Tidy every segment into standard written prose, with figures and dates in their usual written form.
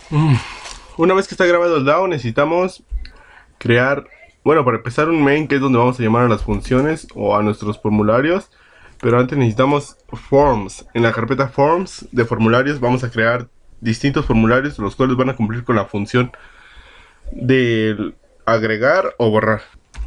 Mm, Una vez que está grabado el DAO, necesitamos crear, bueno, para empezar un main, que es donde vamos a llamar a las funciones o a nuestros formularios. Pero antes necesitamos forms. En la carpeta forms de formularios vamos a crear distintos formularios, los cuales van a cumplir con la función de agregar o borrar.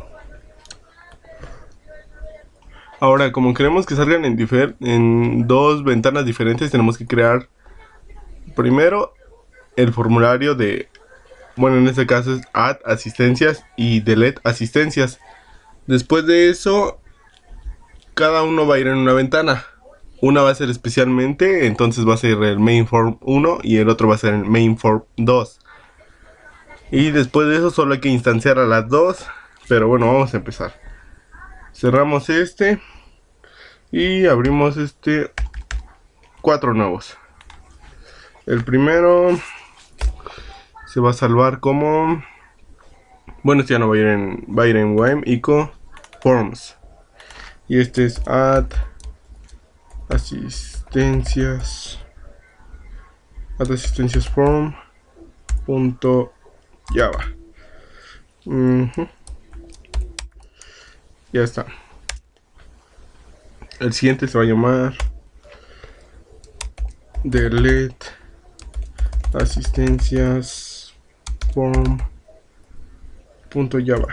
Ahora, como queremos que salgan en dos ventanas diferentes, tenemos que crear primero el formulario de, bueno, en este caso es add asistencias y delete asistencias. Después de eso, cada uno va a ir en una ventana. Una va a ser especialmente, entonces va a ser el main form 1 y el otro va a ser el main form 2. Y después de eso solo hay que instanciar a las dos. Pero bueno, vamos a empezar. Cerramos este y abrimos cuatro nuevos. El primero se va a salvar como, bueno, este ya no va a ir en WIME ICO Forms. Y este es add asistencias form punto java. Ya está. El siguiente se va a llamar delete asistencias form punto java.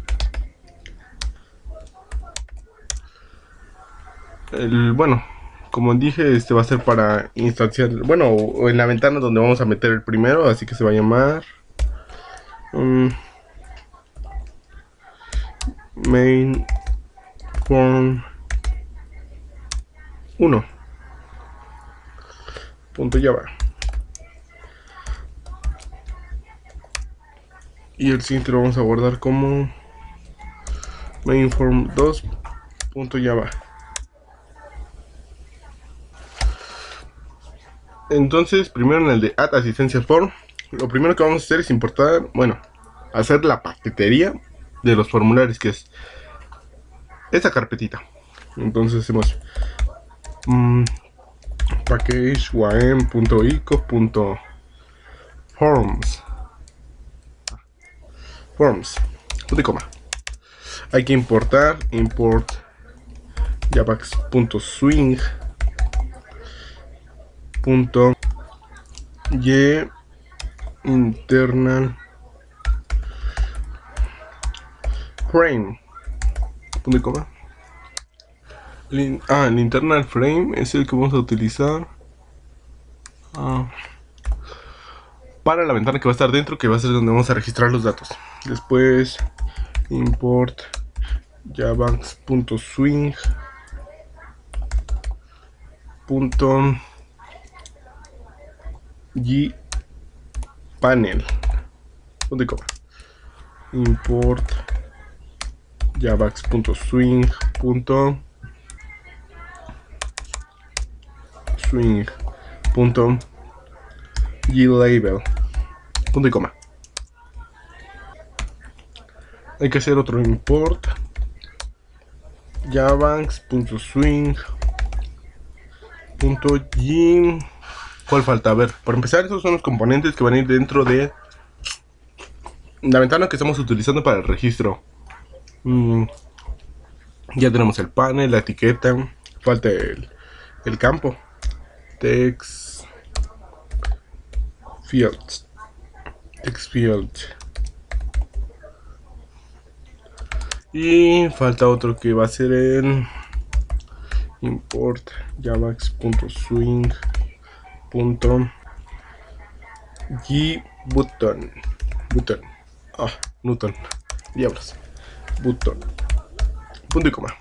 Bueno, como dije, este va a ser para instanciar, bueno, o en la ventana donde vamos a meter el primero, así que se va a llamar main form 1 punto java. Y el siguiente lo vamos a guardar como main form 2 punto java. Entonces, primero en el de add asistencia form, lo primero que vamos a hacer es importar, bueno, hacer la paquetería de los formularios, que es esta carpetita. Entonces hacemos package ym.ico.forms forms, punto y coma. Hay que importar import javax.swing y internal frame, punto y coma. El internal frame es el que vamos a utilizar para la ventana que va a estar dentro, que va a ser donde vamos a registrar los datos. Después import javax.swing panel, punto y coma. Import javax.swing glabel, punto y coma. Hay que hacer otro import javax.swing ¿Cuál falta? A ver, para empezar, esos son los componentes que van a ir dentro de la ventana que estamos utilizando para el registro. Ya tenemos el panel, la etiqueta, falta el campo, text fields, y falta otro que va a ser el import javax.swing.gbutton Newton, diablos, button, punto y coma.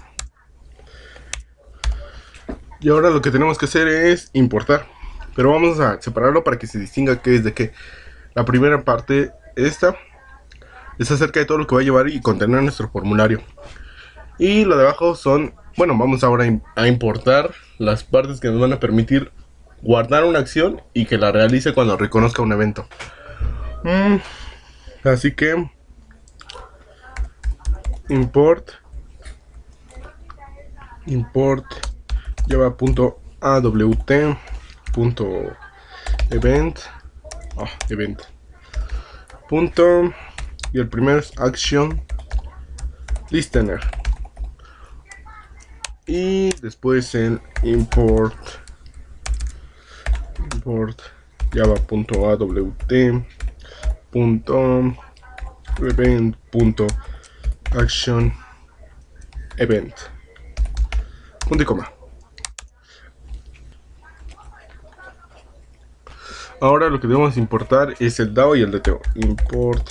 Y ahora lo que tenemos que hacer es importar, pero vamos a separarlo para que se distinga qué es de qué. La primera parte, esta, es acerca de todo lo que va a llevar y contener nuestro formulario. Y lo de abajo son, bueno, vamos ahora a importar las partes que nos van a permitir guardar una acción y que la realice cuando reconozca un evento. Así que import java.awt.event event. Punto. Y el primero es action listener. Y después el import java.awt.event.action event. Punto y coma. Ahora lo que debemos importar es el DAO y el DTO. Import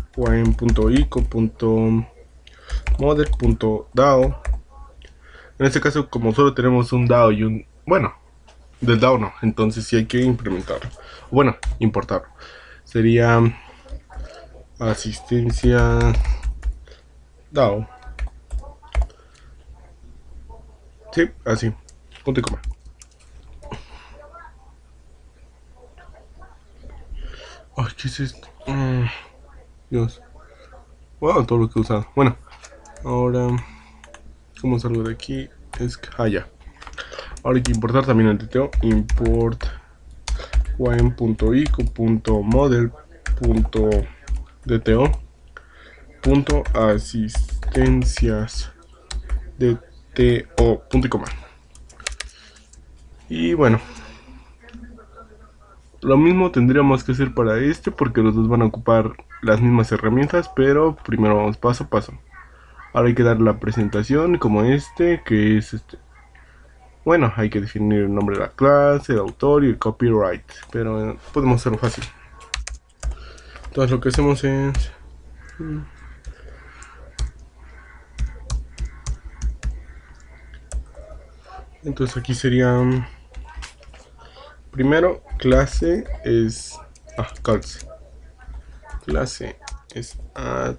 ym.ico.model.dao. En este caso, como solo tenemos un DAO y un... Bueno, del DAO no, entonces sí hay que implementarlo. Bueno, importarlo. Sería asistencia DAO. Sí, así. Punto y coma. Ay, ¿qué es esto? Dios. Wow, todo lo que he usado. Bueno, ahora, ¿cómo salgo de aquí? Es que, ya. Ahora hay que importar también el DTO. Import ym.ico.model.dto.asistencias DTO. Punto y coma. Y bueno, lo mismo tendríamos que hacer para este porque los dos van a ocupar las mismas herramientas, pero primero vamos paso a paso. Ahora hay que dar la presentación como que es este. Bueno, hay que definir el nombre de la clase, el autor y el copyright, pero podemos hacerlo fácil. Entonces lo que hacemos es... Entonces aquí sería... Primero, clase es... calls. Clase es add...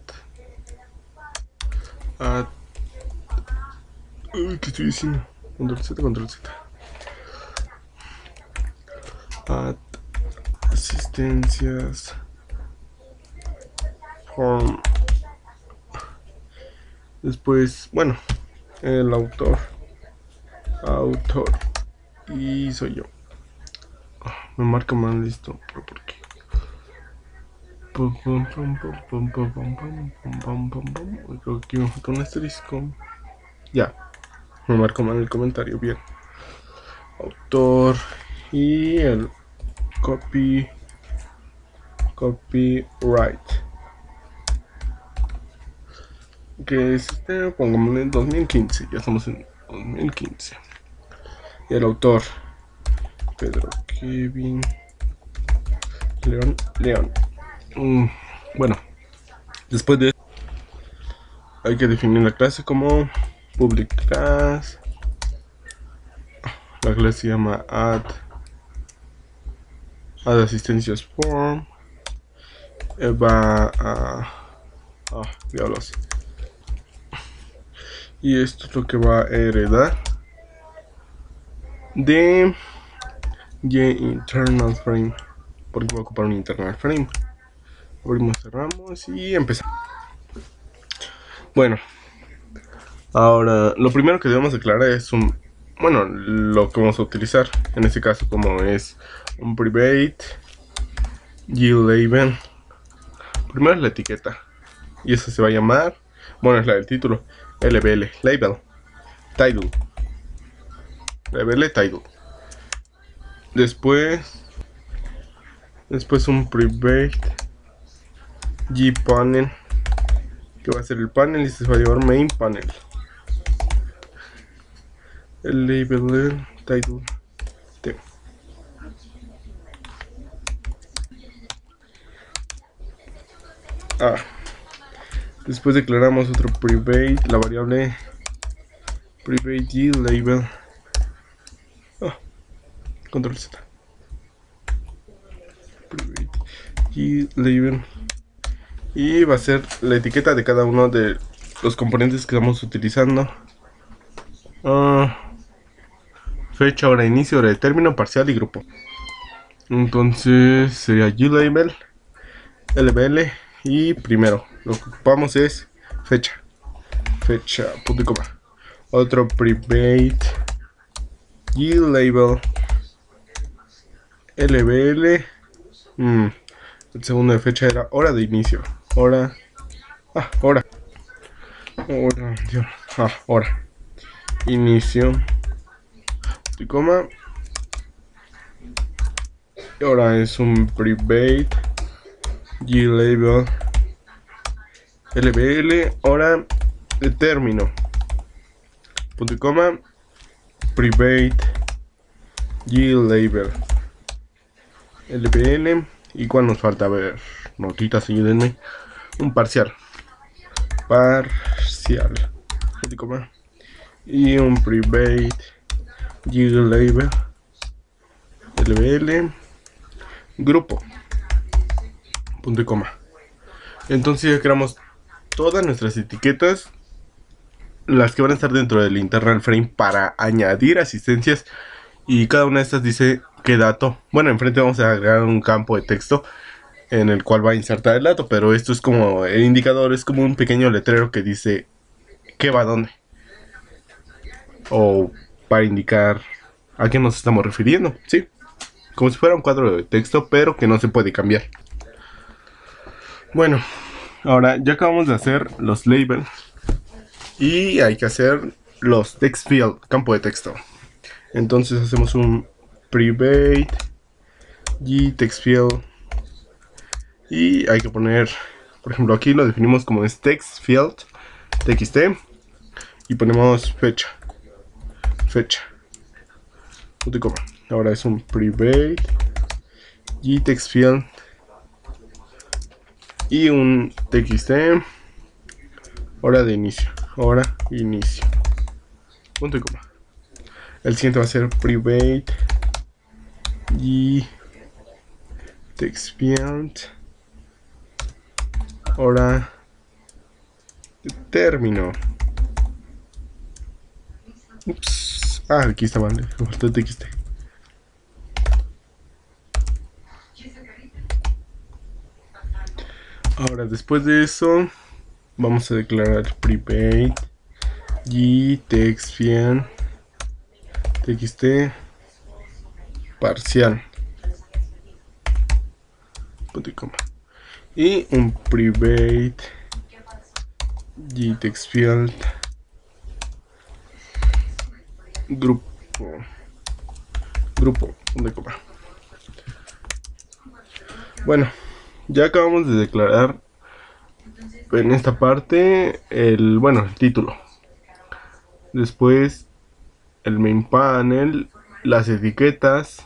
Uy, ¿qué estoy diciendo? Control Z, Control Z. Add asistencias form. Después, bueno, el autor y soy yo. Me marca mal listo, pero ¿por qué? Creo que aquí me falta un asterisco. Ya, me marca mal el comentario, bien. Autor y el copyright, que es pongámosle en 2015, ya estamos en 2015. Y el autor, Pedro Kevin León. Bueno, después de eso hay que definir la clase como public class. La clase se llama add asistencias form. Va a... diablos. Y esto es lo que va a heredar de internal frame, porque va a ocupar un internal frame. Abrimos, cerramos y empezamos. Bueno, ahora lo primero que debemos aclarar es lo que vamos a utilizar en este caso, como es un private glabel. Primero es la etiqueta y esa se va a llamar, bueno, es la del título, LBL, label, title, label, title. Después un private gpanel, que va a ser el panel y se va a llevar main panel. El label, title, T. Después declaramos otro private, la variable private glabel. Control Z. Private glabel. Y va a ser la etiqueta de cada uno de los componentes que estamos utilizando. Fecha, hora de inicio, hora de término, parcial y grupo. Entonces sería glabel, LBL y primero lo que ocupamos es fecha, punto y coma. Otro private glabel, LBL El segundo de fecha era hora de inicio. Hora. Hora. Hora. Dios. Hora. Inicio. Y coma. Y ahora es un private. Glabel. LBL. Hora de término. Punto y coma. Private. Glabel. LBL. ¿Y cuál nos falta? A ver, notitas, ayúdenme. Un parcial. Parcial. Punto y coma. Y un private. Glabel. LBL. Grupo. Punto y coma. Entonces ya creamos todas nuestras etiquetas, las que van a estar dentro del internal frame, para añadir asistencias. Y cada una de estas dice qué dato. Bueno, enfrente vamos a agregar un campo de texto en el cual va a insertar el dato, pero esto es como el indicador, es como un pequeño letrero que dice qué va a dónde, o para indicar a qué nos estamos refiriendo, ¿sí? Como si fuera un cuadro de texto, pero que no se puede cambiar. Bueno, ahora ya acabamos de hacer los labels y hay que hacer los text field, campo de texto. Entonces hacemos un private text field y hay que poner, por ejemplo, aquí lo definimos como es text field txt y ponemos fecha, punto y coma. Ahora es un private text field y un txt, hora de inicio, punto y coma. El siguiente va a ser private text field, hora de término. Ups. Aquí está mal, me faltó txt. Ahora, después de eso, vamos a declarar private text field txt parcial, punto y coma, y un private text field grupo, punto y coma. Bueno, ya acabamos de declarar en esta parte el título. Después el main panel, las etiquetas,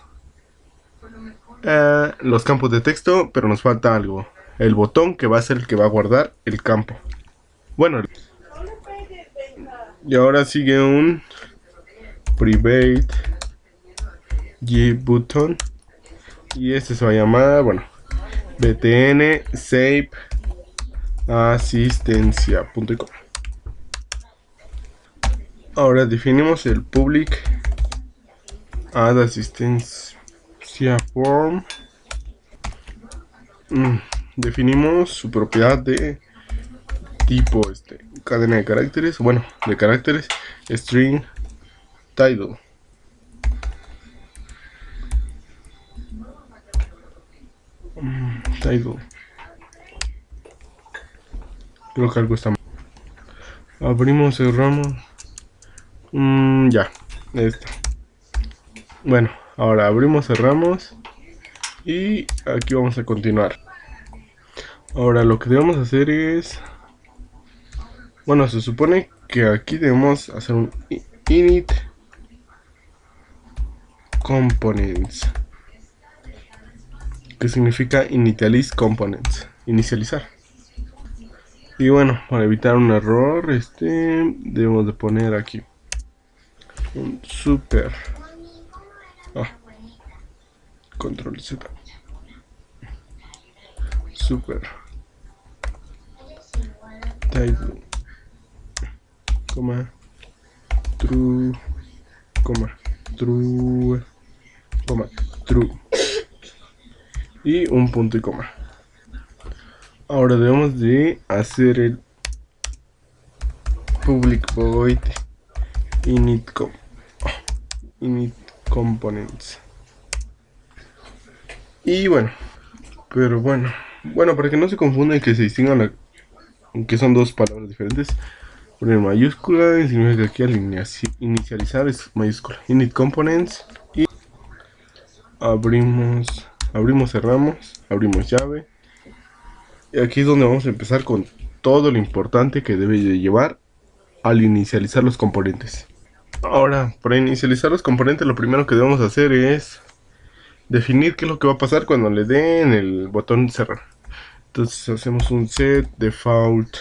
los campos de texto, pero nos falta algo. El botón, que va a ser el que va a guardar el campo. Bueno, y ahora sigue un private button y este se va a llamar, btn save asistencia, punto y coma. Ahora definimos el public add asistencia form. Definimos su propiedad de tipo cadena de caracteres, string title. Creo que algo está mal. Abrimos, cerramos. Ya, bueno, ahora abrimos, cerramos y aquí vamos a continuar. Ahora lo que debemos hacer es, se supone que aquí debemos hacer un init components, que significa initialize components, inicializar. Y para evitar un error, debemos de poner aquí un super control Z, super title, true, true y un punto y coma. Ahora debemos de hacer el public void init components. Y Pero bueno, para que no se confundan, que se distingan, que son dos palabras diferentes. Poner mayúscula y significa que aquí al inicializar es mayúscula. Init components y abrimos, cerramos, abrimos llave. Y aquí es donde vamos a empezar con todo lo importante que debe de llevar al inicializar los componentes. Ahora, para inicializar los componentes, lo primero que debemos hacer es definir qué es lo que va a pasar cuando le den el botón cerrar. Entonces hacemos un set default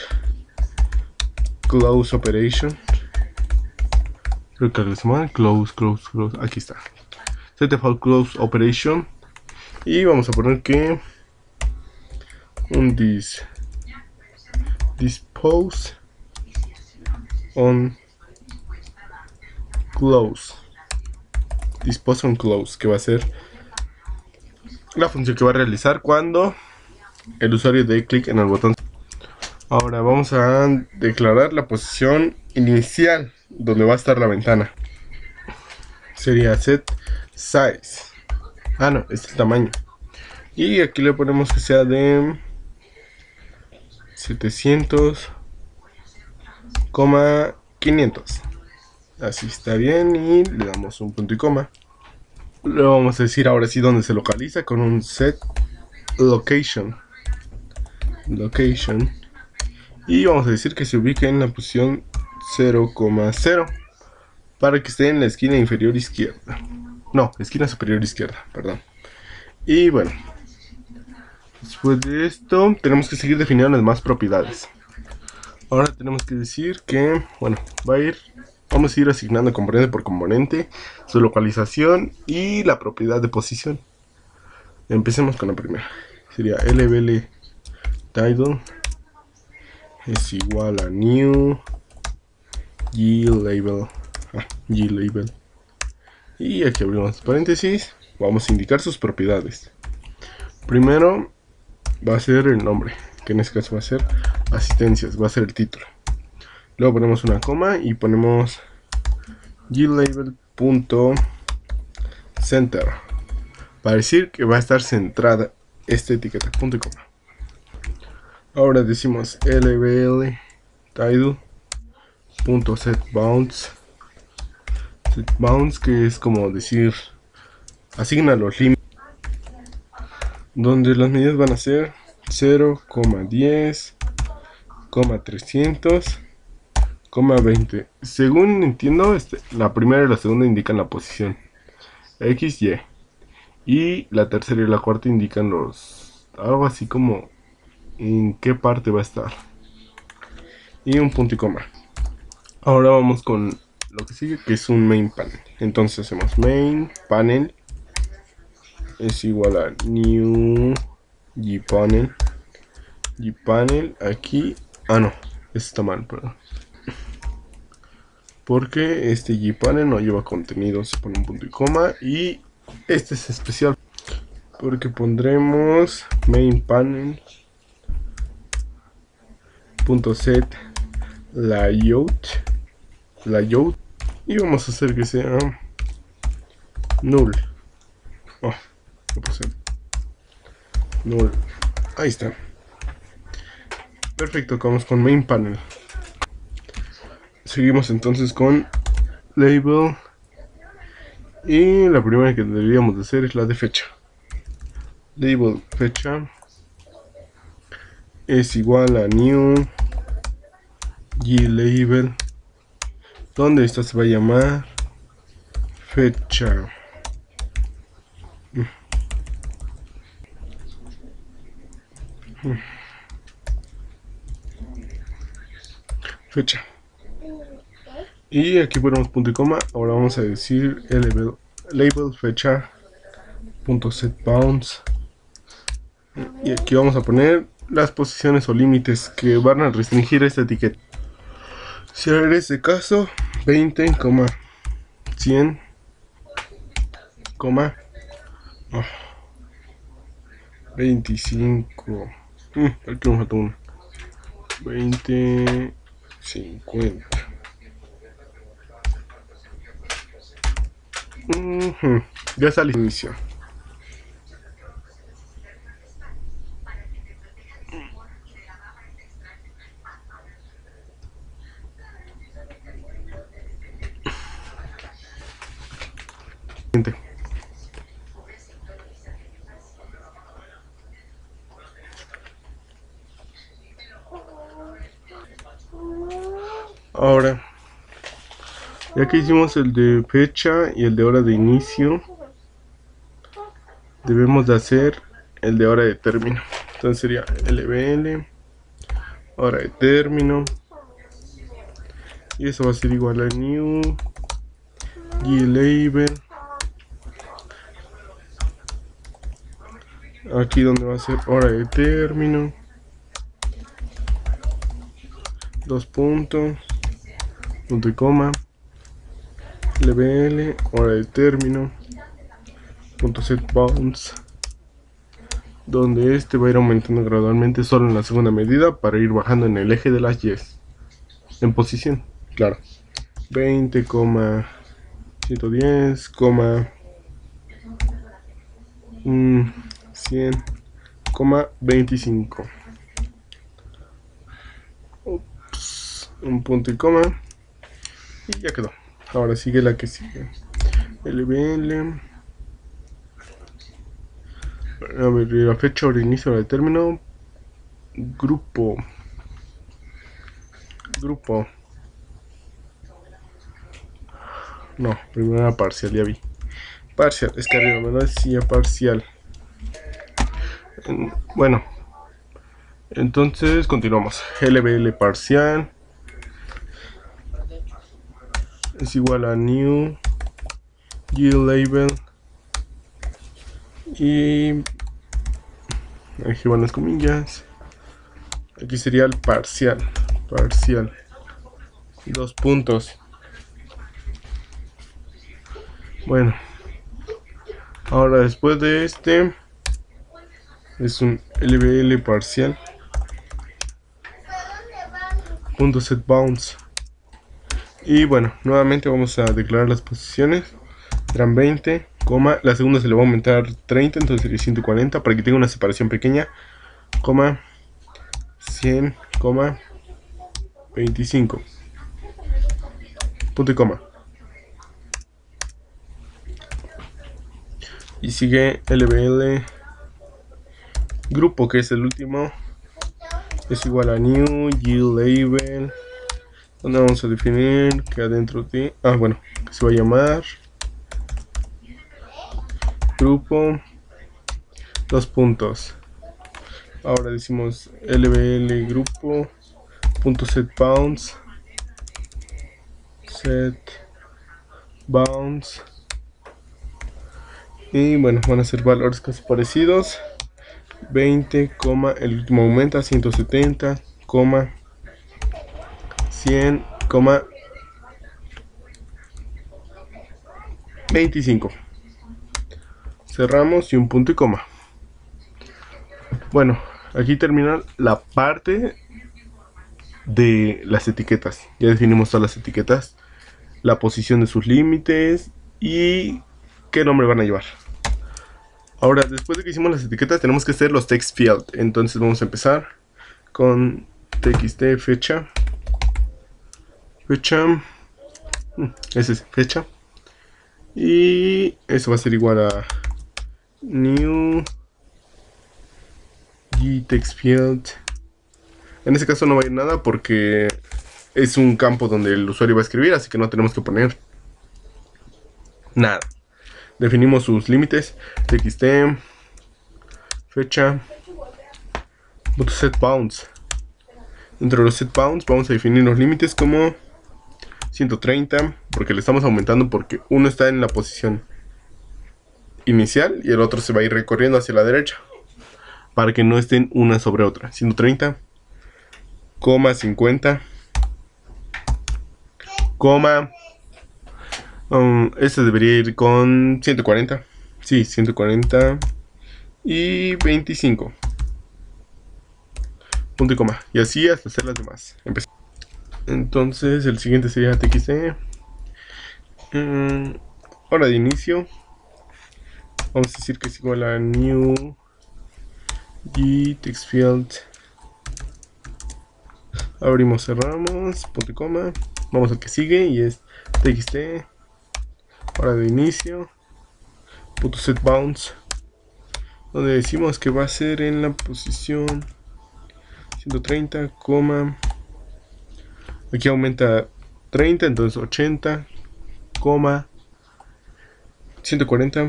close operation. Creo que algo se llama close. Aquí está. Set default close operation. Y vamos a poner que un dispose on close. Dispose on close, que va a ser la función que va a realizar cuando el usuario dé clic en el botón. Ahora vamos a declarar la posición inicial donde va a estar la ventana. Sería set size. No, este es el tamaño. Y aquí le ponemos que sea de 700,500. Así está bien y le damos un punto y coma. Le vamos a decir ahora sí dónde se localiza con un set location. Y vamos a decir que se ubique en la posición 0,0 para que esté en la esquina inferior izquierda. No, esquina superior izquierda, perdón. Y bueno, después de esto tenemos que seguir definiendo las demás propiedades. Ahora tenemos que decir que, vamos a ir asignando componente por componente, su localización y la propiedad de posición. Empecemos con la primera. Sería lbl title es igual a new glabel. Y aquí abrimos paréntesis. Vamos a indicar sus propiedades. Primero va a ser el nombre, que en este caso va a ser asistencias, va a ser el título. Luego ponemos una coma y ponemos glabel.center para decir que va a estar centrada esta etiqueta, punto y coma. Ahora decimos lbl title.setBounds, que es como decir asigna los límites, donde las medidas van a ser 0,10, 300, 20. Según entiendo, la primera y la segunda indican la posición X, y la tercera y la cuarta indican algo así como en qué parte va a estar. Y un punto y coma. Ahora vamos con lo que sigue, que es un main panel. Entonces hacemos main panel es igual a new gpanel. Aquí, no, está mal, perdón, porque este gpanel no lleva contenido. Se pone un punto y coma, y este es especial porque pondremos main panel .set layout, y vamos a hacer que sea null. ¿Qué puse? Null. Ahí está. Perfecto, vamos con main panel. Seguimos entonces con label, y la primera que deberíamos de hacer es la de fecha. Label fecha es igual a new glabel, donde esta se va a llamar fecha. Y aquí ponemos punto y coma. Ahora vamos a decir label fecha .setBounds, y aquí vamos a poner las posiciones o límites que van a restringir esta etiqueta. Si en este caso 20, 100, coma 25, aquí me falta uno, 20, 50. Ya sale inicio. Ahora, ya que hicimos el de fecha y el de hora de inicio, debemos de hacer el de hora de término. Entonces sería LBL, hora de término, y eso va a ser igual a new glabel. Aquí donde va a ser hora de término, dos puntos, punto y coma, LBL, hora de término, punto set bounds, donde este va a ir aumentando gradualmente solo en la segunda medida para ir bajando en el eje de las Y's en posición, claro. 20, 110, 100, 25. Ups, un punto y coma. Y ya quedó. Ahora sigue la que sigue. LBL. A ver, la fecha o el inicio del término. Grupo. No, primero era parcial, ya vi. Parcial, es que arriba me decía parcial. Bueno, entonces continuamos. LBL parcial es igual a new glabel y aquí van las comillas. Aquí sería el parcial, dos puntos. Bueno, ahora después de este es un LBL parcial punto set bounds. Y bueno, nuevamente vamos a declarar las posiciones. Serán 20, la segunda se le va a aumentar 30, entonces sería 140 para que tenga una separación pequeña, 100, 25, punto y coma. Y sigue LBL grupo, que es el último, es igual a new glabel, donde vamos a definir que adentro de, que se va a llamar grupo, dos puntos. Ahora decimos LBL grupo punto set bounds, y bueno, van a ser valores casi parecidos. 20, el último aumenta 170, 100, 25. Cerramos y un punto y coma. Bueno, aquí termina la parte de las etiquetas. Ya definimos todas las etiquetas, la posición de sus límites y qué nombre van a llevar. Ahora, después de que hicimos las etiquetas, tenemos que hacer los text field. Entonces vamos a empezar con txt fecha. Ese es fecha. Y eso va a ser igual a new text field. En este caso no va a ir nada porque es un campo donde el usuario va a escribir, así que no tenemos que poner nada. Definimos sus límites, txt fecha set bounds. Dentro de los set bounds vamos a definir los límites como 130, porque le estamos aumentando porque uno está en la posición inicial y el otro se va a ir recorriendo hacia la derecha para que no estén una sobre otra. 130, 50, este debería ir con 140. Sí, 140 y 25. Punto y coma. Y así hasta hacer las demás. Entonces el siguiente sería txt. Hora de inicio. Vamos a decir que es igual a new text field. Abrimos, cerramos, punto y coma. Vamos al que sigue y es txt hora de inicio punto set bounds, donde decimos que va a ser en la posición 130, Aquí aumenta 30, entonces 80, 140,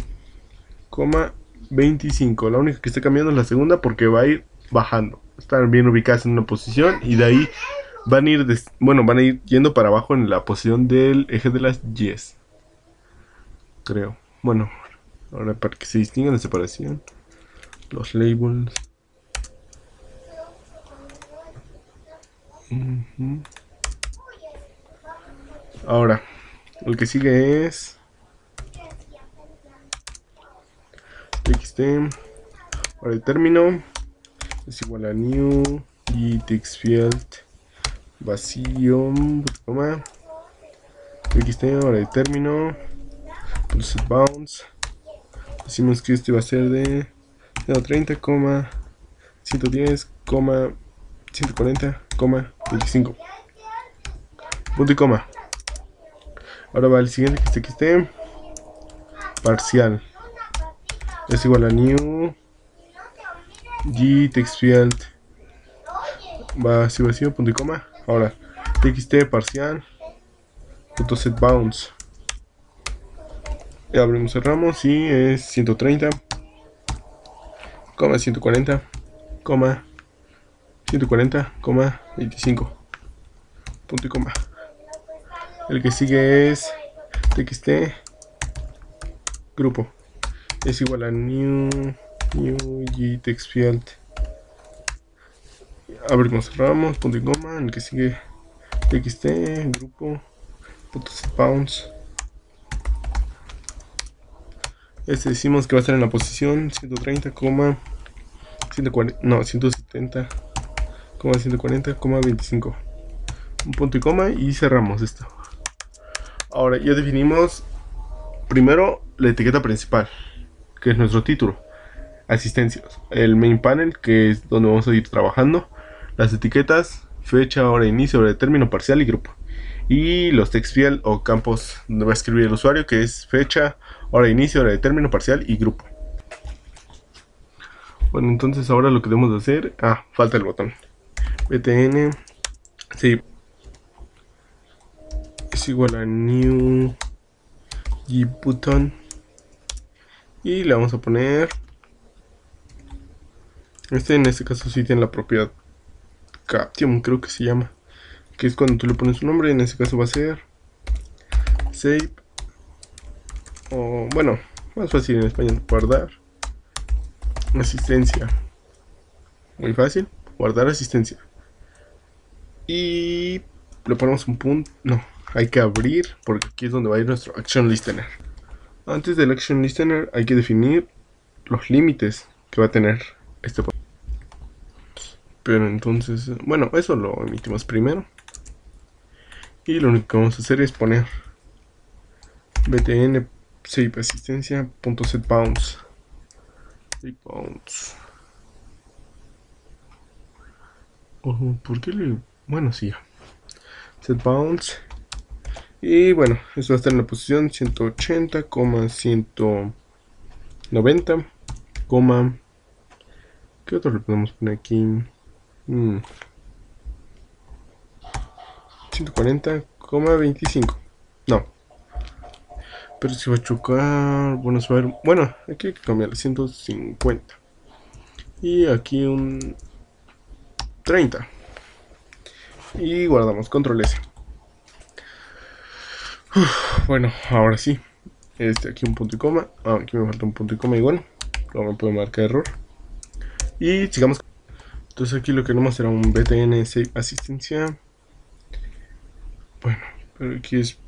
25. La única que está cambiando es la segunda porque va a ir bajando. Están bien ubicadas en una posición y de ahí van a ir, van a ir yendo para abajo en la posición del eje de las Yes. Creo. Bueno, ahora para que se distinga la separación, los labels. Ahora, el que sigue es txt. Ahora el término es igual a new y textfield vacío, coma, txt. Ahora el término set bounds. Decimos que este va a ser de 0.30, 110, 140, 25. Punto y coma. Ahora va el siguiente, que esté parcial. Es igual a new g textfield vacío, punto y coma. Ahora txt parcial punto set bounds. Y abrimos, cerramos y es 130, 140, 140, 25. Punto y coma. El que sigue es txt grupo. Es igual a new g textfield. Abrimos, cerramos, punto y coma. El que sigue txt grupo punto set bounds. Este decimos que va a estar en la posición 130, 140, no, 170, 140, 25. Un punto y coma y cerramos esto. Ahora ya definimos primero la etiqueta principal, que es nuestro título, asistencias, el main panel, que es donde vamos a ir trabajando, las etiquetas, fecha, hora de inicio, hora de término, parcial y grupo, y los textfield o campos donde va a escribir el usuario, que es fecha, hora de inicio, hora de término, parcial y grupo. Bueno, entonces ahora lo que debemos de hacer, falta el botón btn, sí, es igual a new g button y le vamos a poner en este caso sí tiene la propiedad caption, creo que se llama, que es cuando tú le pones un nombre. En este caso va a ser save, o bueno, más fácil en español, guardar asistencia. Muy fácil, guardar asistencia. Y le ponemos un punto, no, hay que abrir porque aquí es donde va a ir nuestro action listener. Antes del action listener hay que definir los límites que va a tener este. Pero entonces, bueno, eso lo emitimos primero. Y lo único que vamos a hacer es poner btn save asistencia punto set bounds. ¿Por qué le...? Bueno, sí, set bounds. Y bueno, eso va a estar en la posición 180, 190, ¿qué otro le podemos poner aquí? 140, 25. No. Pero si va a chocar, bueno, se va a ver, bueno, aquí hay que cambiarle 150. Y aquí un 30. Y guardamos, control S. Bueno, ahora sí. Aquí un punto y coma. Aquí me falta un punto y coma igual. Luego me puede marcar error. Y sigamos. Entonces aquí lo que queremos será un btn save asistencia. Bueno, pero aquí es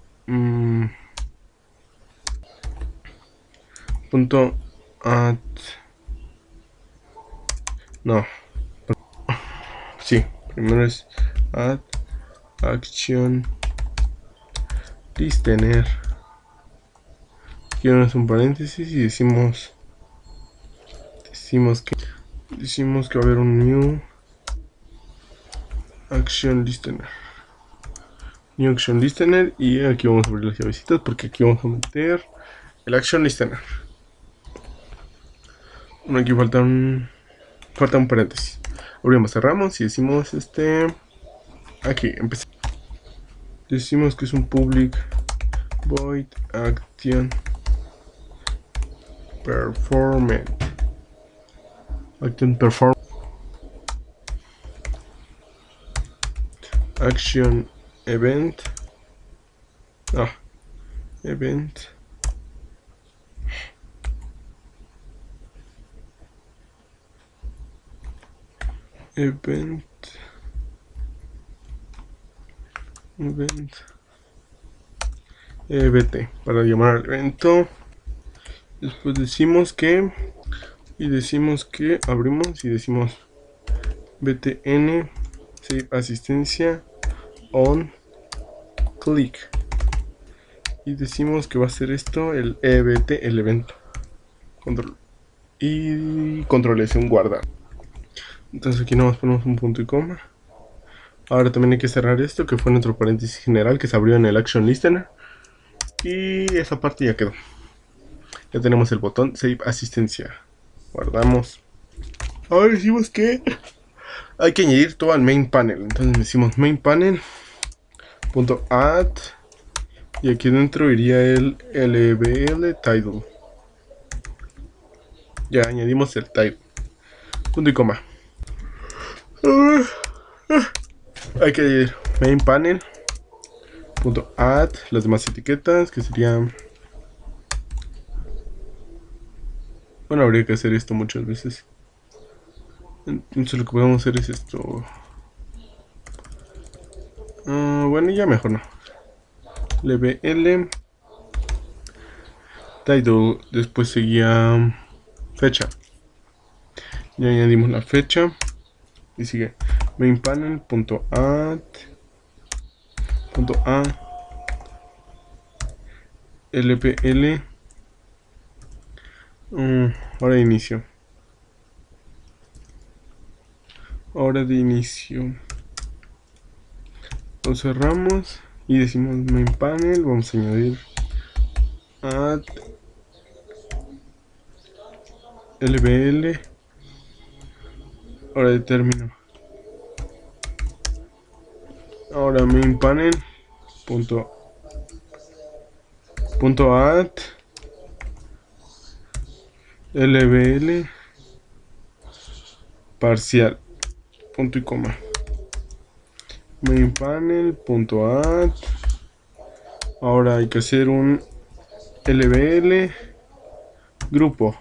punto add. No. Sí, primero es add action listener. Aquí es un paréntesis y decimos que va a haber un new action listener. New action listener, y aquí vamos a abrir las llavecitas porque aquí vamos a meter el action listener. Bueno, aquí falta un paréntesis. Abrimos, cerramos y decimos aquí empezamos. Decimos que es un public void action performance. Action event. Event. EBT para llamar al evento. Después decimos que abrimos y decimos btn save asistencia on click y decimos que va a ser esto el EBT, el evento, control y control S, un guardar. Entonces aquí nomás ponemos un punto y coma. Ahora también hay que cerrar esto que fue nuestro paréntesis general que se abrió en el action listener y esa parte ya quedó. Ya tenemos el botón save asistencia. Guardamos. Ahora decimos que hay que añadir todo al main panel. Entonces decimos main panel .add y aquí dentro iría el lbl title. Ya añadimos el title. Punto y coma. Hay que añadir main panel .add las demás etiquetas que serían, bueno, habría que hacer esto muchas veces. Entonces lo que podemos hacer es esto. Bueno, ya mejor no. LBL title, después seguía fecha. Ya añadimos la fecha y sigue main panel.add lpl hora de inicio. Lo cerramos y decimos main panel, vamos a añadir add lbl hora de término. Ahora main panel punto add lbl parcial, punto y coma. Main panel punto add. Ahora hay que hacer un lbl grupo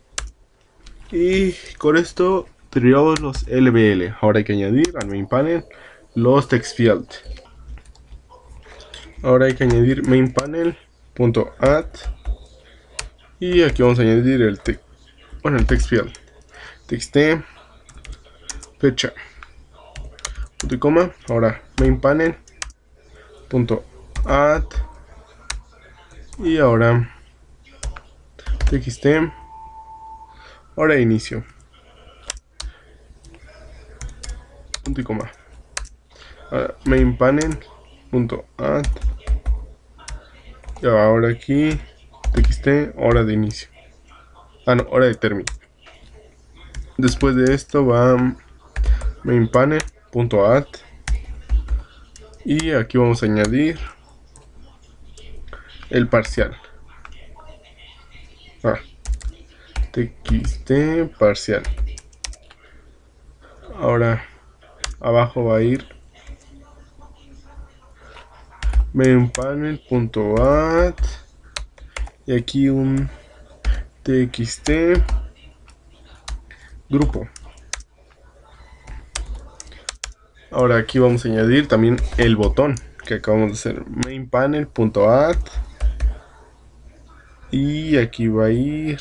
y con esto tendríamos los lbl. Ahora hay que añadir al main panel los text field. Ahora hay que añadir main panel punto add y aquí vamos a añadir el text field, text fecha, punto y coma. Ahora main panel punto add y ahora txt hora de inicio, punto y coma. Ahora main panel punto add y ahora aquí txt hora de inicio, hora de término. Después de esto va main panel punto add y aquí vamos a añadir el parcial, txt parcial. Ahora abajo va a ir main panel punto add y aquí un txt grupo. Ahora aquí vamos a añadir también el botón que acabamos de hacer, main panel punto add y aquí va a ir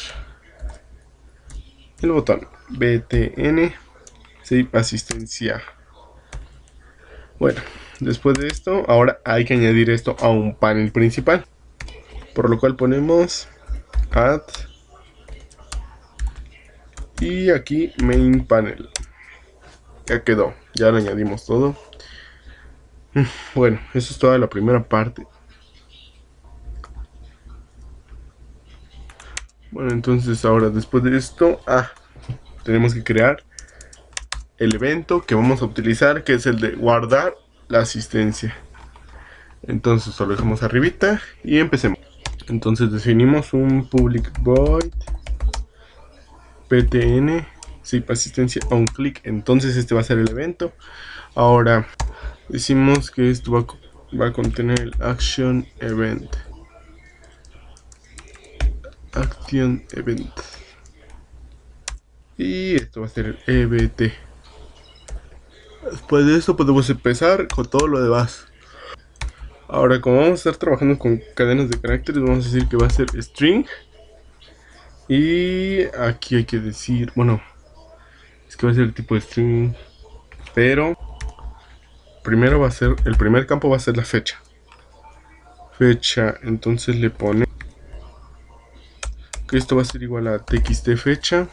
el botón btn save asistencia. Bueno, después de esto ahora hay que añadir esto a un panel principal, por lo cual ponemos add y aquí main panel. Ya quedó, ya lo añadimos todo. Bueno, eso es toda la primera parte. Bueno, entonces ahora después de esto tenemos que crear el evento que vamos a utilizar, que es el de guardar la asistencia. Entonces lo dejamos arribita y empecemos. Entonces definimos un public void ptn zip asistencia on click. Entonces este va a ser el evento. Ahora decimos que esto va a contener el action event. Y esto va a ser el EBT. Después de eso podemos empezar con todo lo demás. Ahora, como vamos a estar trabajando con cadenas de caracteres, vamos a decir que va a ser string. Y aquí hay que decir, bueno, es que va a ser el tipo de string, pero primero va a ser, el primer campo va a ser la fecha. Entonces le pone que esto va a ser igual a txt fecha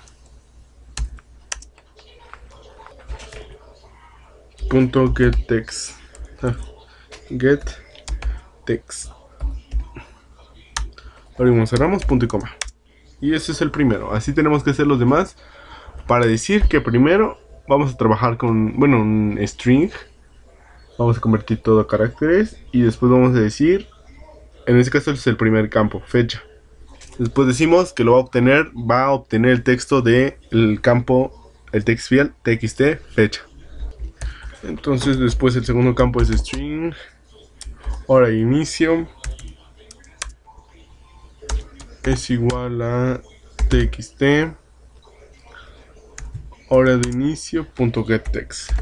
punto get text. Get text. Abrimos, cerramos, punto y coma. Y ese es el primero. Así tenemos que hacer los demás para decir que primero vamos a trabajar con, bueno, un string. Vamos a convertir todo a caracteres y después vamos a decir, en este caso es el primer campo, fecha. Después decimos que lo va a obtener el texto del campo, el text field txt fecha. Entonces después el segundo campo es string, hora de inicio es igual a txt hora de inicio punto getText.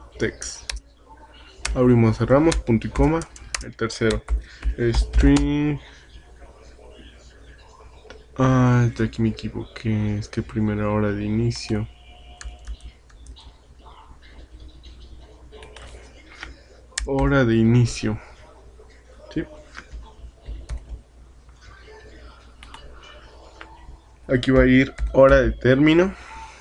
Abrimos, cerramos, punto y coma. El tercero string. Aquí me equivoqué, es que primera hora de inicio. Hora de inicio. ¿Sí? Aquí va a ir hora de término.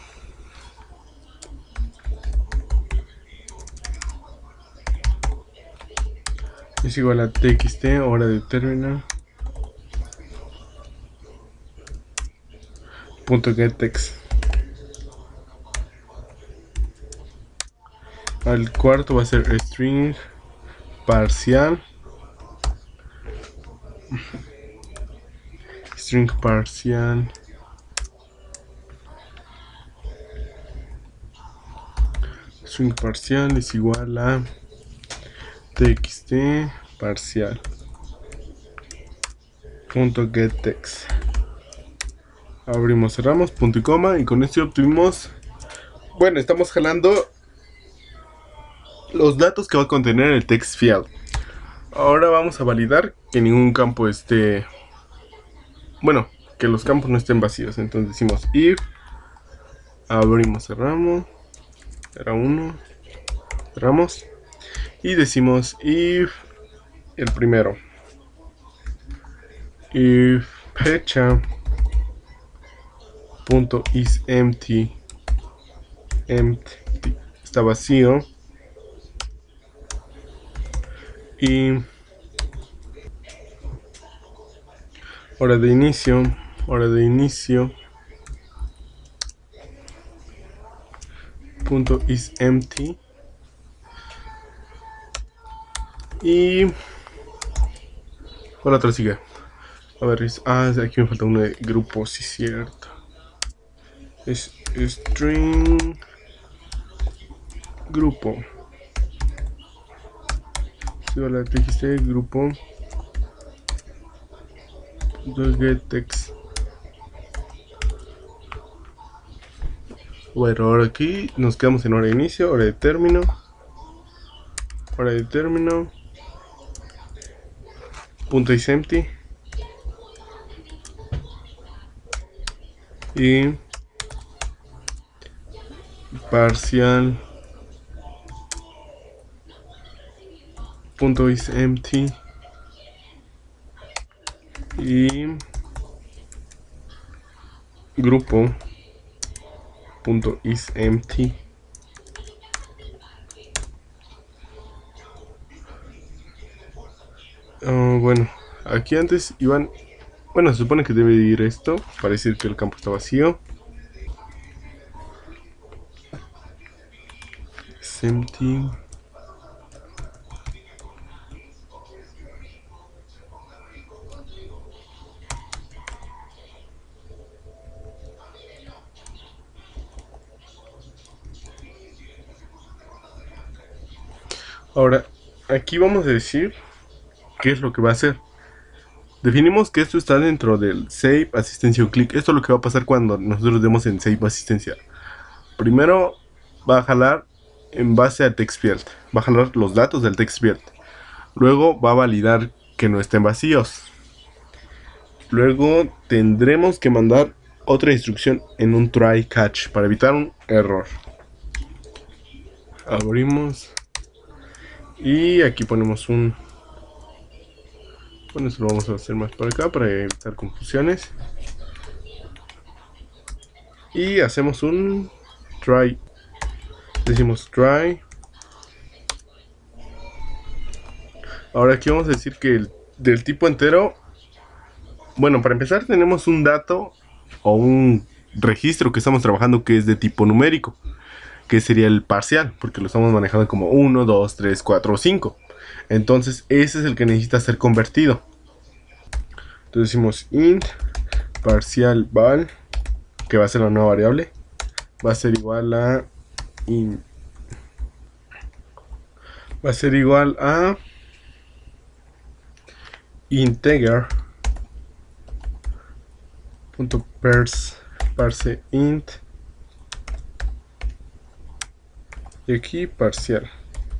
Es igual a txt hora de término punto getText. Al cuarto va a ser string parcial. String parcial. String parcial es igual a txt parcial punto getText. Abrimos, cerramos, punto y coma. Y con esto obtuvimos, bueno, estamos jalando los datos que va a contener el text field. Ahora vamos a validar que ningún campo esté, bueno, que los campos no estén vacíos. Entonces decimos if, abrimos, cerramos, era 1, cerramos, y decimos if el primero, if fecha punto is empty está vacío, y hora de inicio punto is empty, y la otra sigue. A ver, aquí me falta uno de grupo, sí, cierto. Es string grupo. Sigo la txt grupo. getText. Bueno, ahora aquí nos quedamos en hora de inicio, hora de término, punto is empty, y parcial punto is empty, y grupo punto is empty. Bueno, aquí antes iban, bueno, se supone que debe ir esto para decir que el campo está vacío. Es empty. Ahora, aquí vamos a decir qué es lo que va a hacer. Definimos que esto está dentro del save, asistencia o click. Esto es lo que va a pasar cuando nosotros demos en save asistencia. Primero va a jalar en base al text field. Va a jalar los datos del text field. Luego va a validar que no estén vacíos. Luego tendremos que mandar otra instrucción en un try catch para evitar un error. Abrimos y aquí ponemos un... Bueno, eso lo vamos a hacer más por acá para evitar confusiones. Y hacemos un try. Decimos try. Ahora aquí vamos a decir que del tipo entero. Bueno, para empezar tenemos un dato o un registro que estamos trabajando que es de tipo numérico, que sería el parcial, porque lo estamos manejando como 1, 2, 3, 4 o 5. Entonces ese es el que necesita ser convertido. Entonces decimos int parcial val, que va a ser la nueva variable, va a ser igual a integer punto parse int y aquí parcial.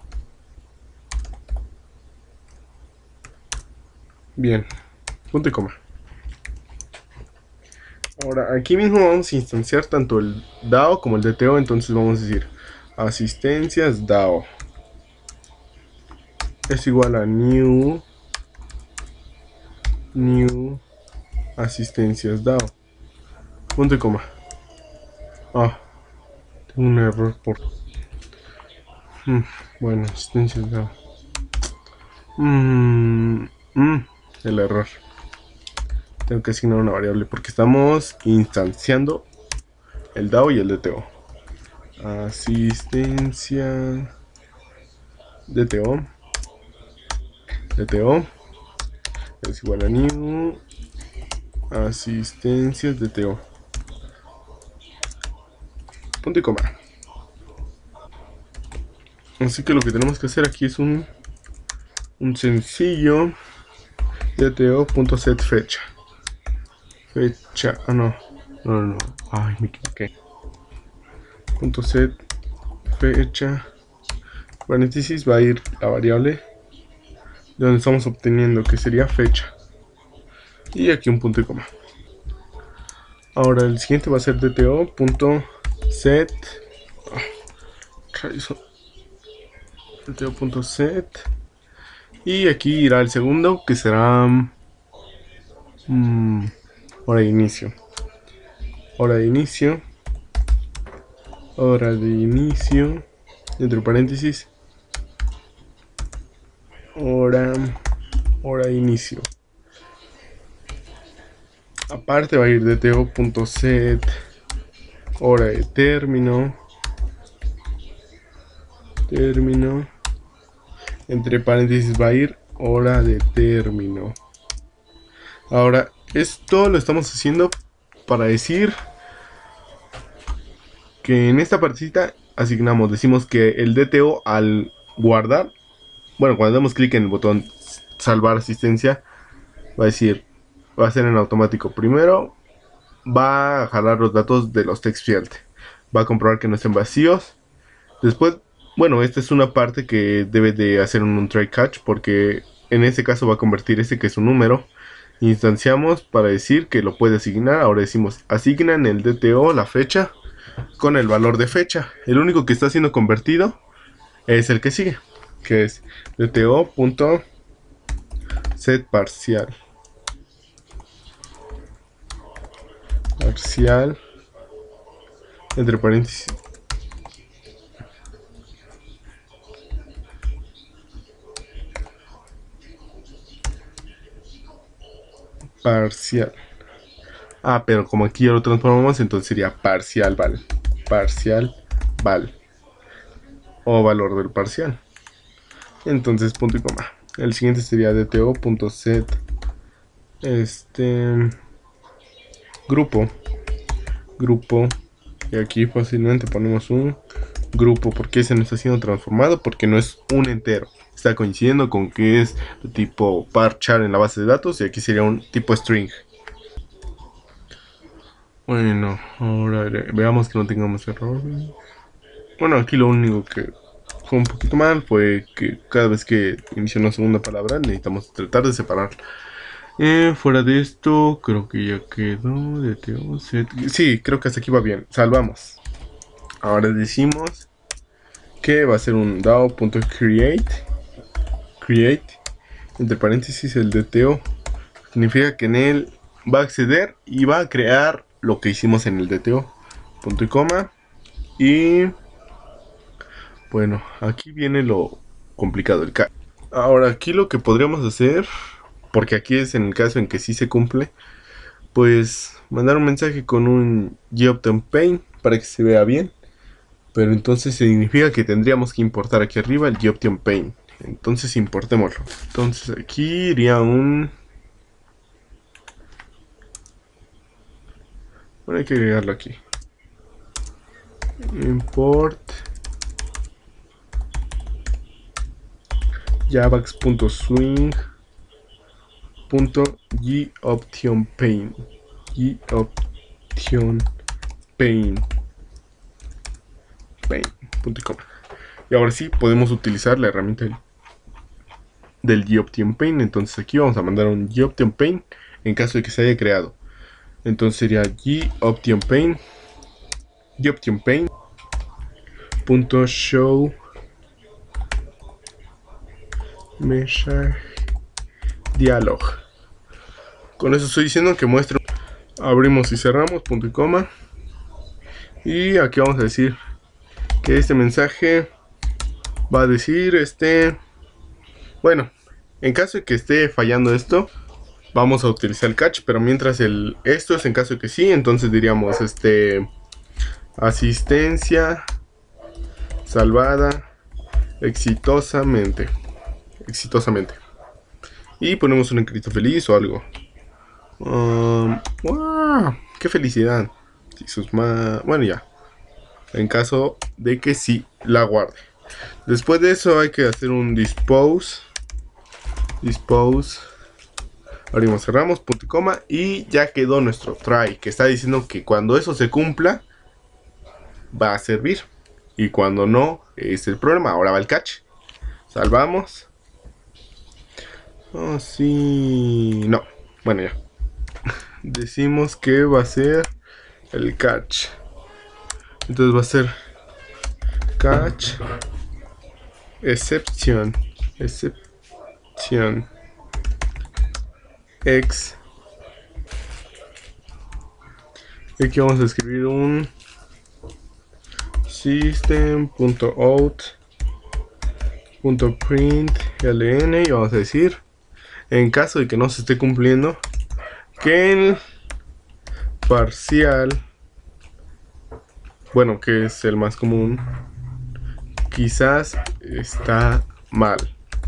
Bien, punto y coma. Ahora aquí mismo vamos a instanciar tanto el DAO como el DTO. Entonces vamos a decir asistencias DAO es igual a new asistencias DAO, punto y coma. Tengo un error por bueno, asistencias DAO. El error. Tengo que asignar una variable porque estamos instanciando el DAO y el DTO. Asistencia DTO es igual a new asistencias DTO, punto y coma. Así que lo que tenemos que hacer aquí es un sencillo DTO.set fecha. No, ay, me equivoqué. .set fecha, paréntesis, va a ir la variable de donde estamos obteniendo, que sería fecha, y aquí un punto y coma. Ahora el siguiente va a ser DTO.set DTO.set y aquí irá el segundo, que será hora de inicio. Hora de inicio, entre paréntesis, hora de inicio. Aparte va a ir DTO.set hora de término, entre paréntesis va a ir hora de término. Ahora esto lo estamos haciendo para decir que en esta partecita asignamos, decimos que el DTO al guardar, bueno, cuando damos clic en el botón salvar asistencia, va a decir, va a ser en automático. Primero va a jalar los datos de los text field, va a comprobar que no estén vacíos. Después, bueno, esta es una parte que debe de hacer un try catch, porque en este caso va a convertir este que es un número. Instanciamos para decir que lo puede asignar. Ahora decimos asignan el DTO la fecha con el valor de fecha. El único que está siendo convertido es el que sigue, que es DTO.set parcial entre paréntesis parcial. Pero como aquí ya lo transformamos, entonces sería parcial val o valor del parcial. Entonces punto y coma. El siguiente sería DTO.set grupo, y aquí fácilmente ponemos un grupo. ¿Por qué ese no está siendo transformado? Porque no es un entero. Está coincidiendo con que es de tipo varchar en la base de datos y aquí sería un tipo string. Bueno, ahora veamos que no tengamos error. Bueno, aquí lo único que fue un poquito mal fue que cada vez que inició una segunda palabra necesitamos tratar de separar. Fuera de esto, creo que ya quedó. DTO, set. Sí, creo que hasta aquí va bien. Salvamos. Ahora decimos que va a ser un DAO.create. Create, entre paréntesis, el DTO. Significa que en él va a acceder y va a crear lo que hicimos en el DTO. Punto y coma. Y bueno, aquí viene lo complicado del caso. Ahora, aquí lo que podríamos hacer, porque aquí es en el caso en que sí se cumple, pues mandar un mensaje con un GObtainPaint para que se vea bien. Pero entonces significa que tendríamos que importar aquí arriba el GObtainPaint. Entonces importémoslo. Entonces aquí iría un... Bueno, hay que agregarlo aquí. Import javax.swing.GObtainPaint. GObtainPaint. Paint.com. Y ahora sí podemos utilizar la herramienta del GObtainPaint. Entonces aquí vamos a mandar un GObtainPaint en caso de que se haya creado. Entonces sería GObtainPaint.show message dialog. Con eso estoy diciendo que muestre. Abrimos y cerramos, punto y coma. Y aquí vamos a decir que este mensaje va a decir bueno, en caso de que esté fallando esto, vamos a utilizar el catch, pero mientras esto es en caso de que sí, entonces diríamos asistencia salvada exitosamente. Y ponemos un escrito feliz o algo. ¡Wow! ¡Qué felicidad! Bueno, ya. En caso de que sí la guarde. Después de eso hay que hacer un dispose. Abrimos, cerramos, punto y coma. Y ya quedó nuestro try, que está diciendo que cuando eso se cumpla, va a servir. Y cuando no, es el problema. Ahora va el catch. Salvamos. Oh, sí. No. Bueno, ya. Decimos que va a ser el catch. Entonces va a ser catch exception x. Y aquí vamos a escribir un system.out.println y vamos a decir, en caso de que no se esté cumpliendo, que el parcial, bueno, que es el más común, quizás está mal.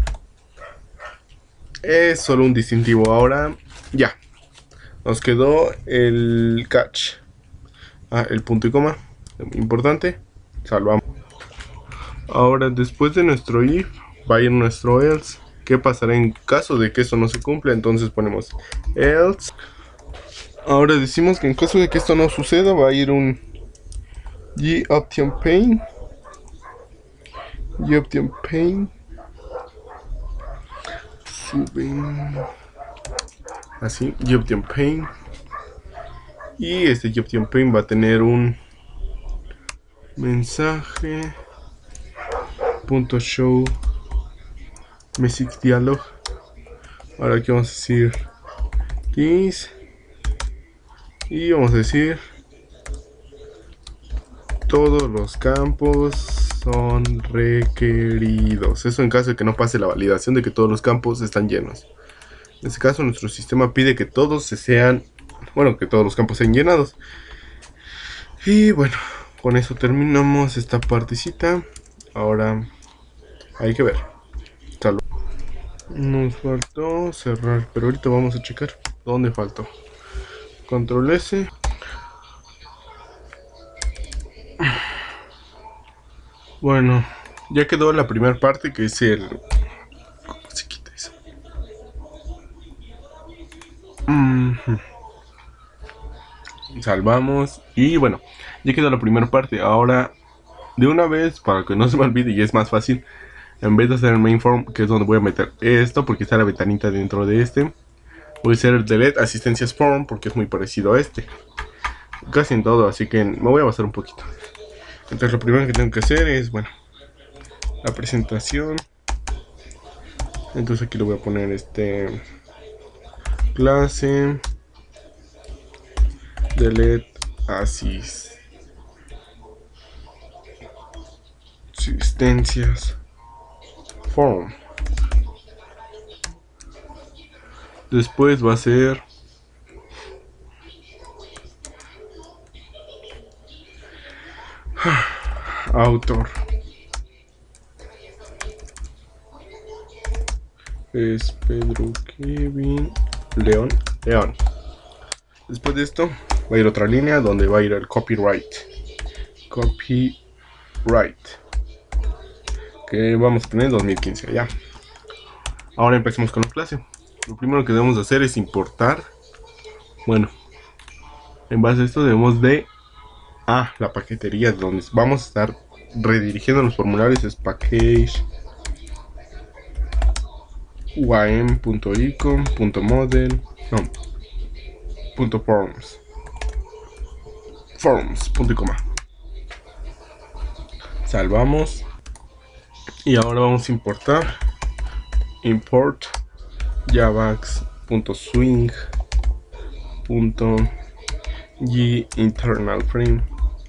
Es solo un distintivo. Ahora ya nos quedó el catch, el punto y coma, importante. Salvamos. Ahora después de nuestro if va a ir nuestro else. ¿Qué pasará en caso de que esto no se cumpla? Entonces ponemos else. Ahora decimos que en caso de que esto no suceda va a ir un GObtainPaint así, GObtainPaint, y este GObtainPaint va a tener un mensaje .show message dialog. Ahora aquí vamos a decir this y vamos a decir todos los campos son requeridos. Eso en caso de que no pase la validación de que todos los campos están llenos. En este caso nuestro sistema pide que todos que todos los campos sean llenados. Y bueno, con eso terminamos esta partecita. Ahora hay que ver. Salud. Nos faltó cerrar, pero ahorita vamos a checar dónde faltó. Control S. Bueno, ya quedó la primera parte, que es el... ¿Cómo se quita eso? Salvamos. Y bueno, ya quedó la primera parte. Ahora, de una vez, para que no se me olvide y es más fácil, en vez de hacer el main form, que es donde voy a meter esto, porque está la ventanita dentro de este, voy a hacer el delete asistencias form, porque es muy parecido a este. Casi en todo, así que me voy a basar un poquito. Entonces lo primero que tengo que hacer es, bueno, la presentación. Entonces aquí le voy a poner clase delete asistencias form. Después va a ser autor es Pedro Kevin León. Después de esto va a ir otra línea donde va a ir el copyright, que vamos a poner 2015 ya. Ahora empecemos con la clase. Lo primero que debemos hacer es importar. Bueno, en base a esto debemos de la paquetería donde vamos a estar redirigiendo los formularios. Es package ym.icon.model forms, punto y coma. Salvamos y ahora vamos a importar import javax.swing.g_internal_frame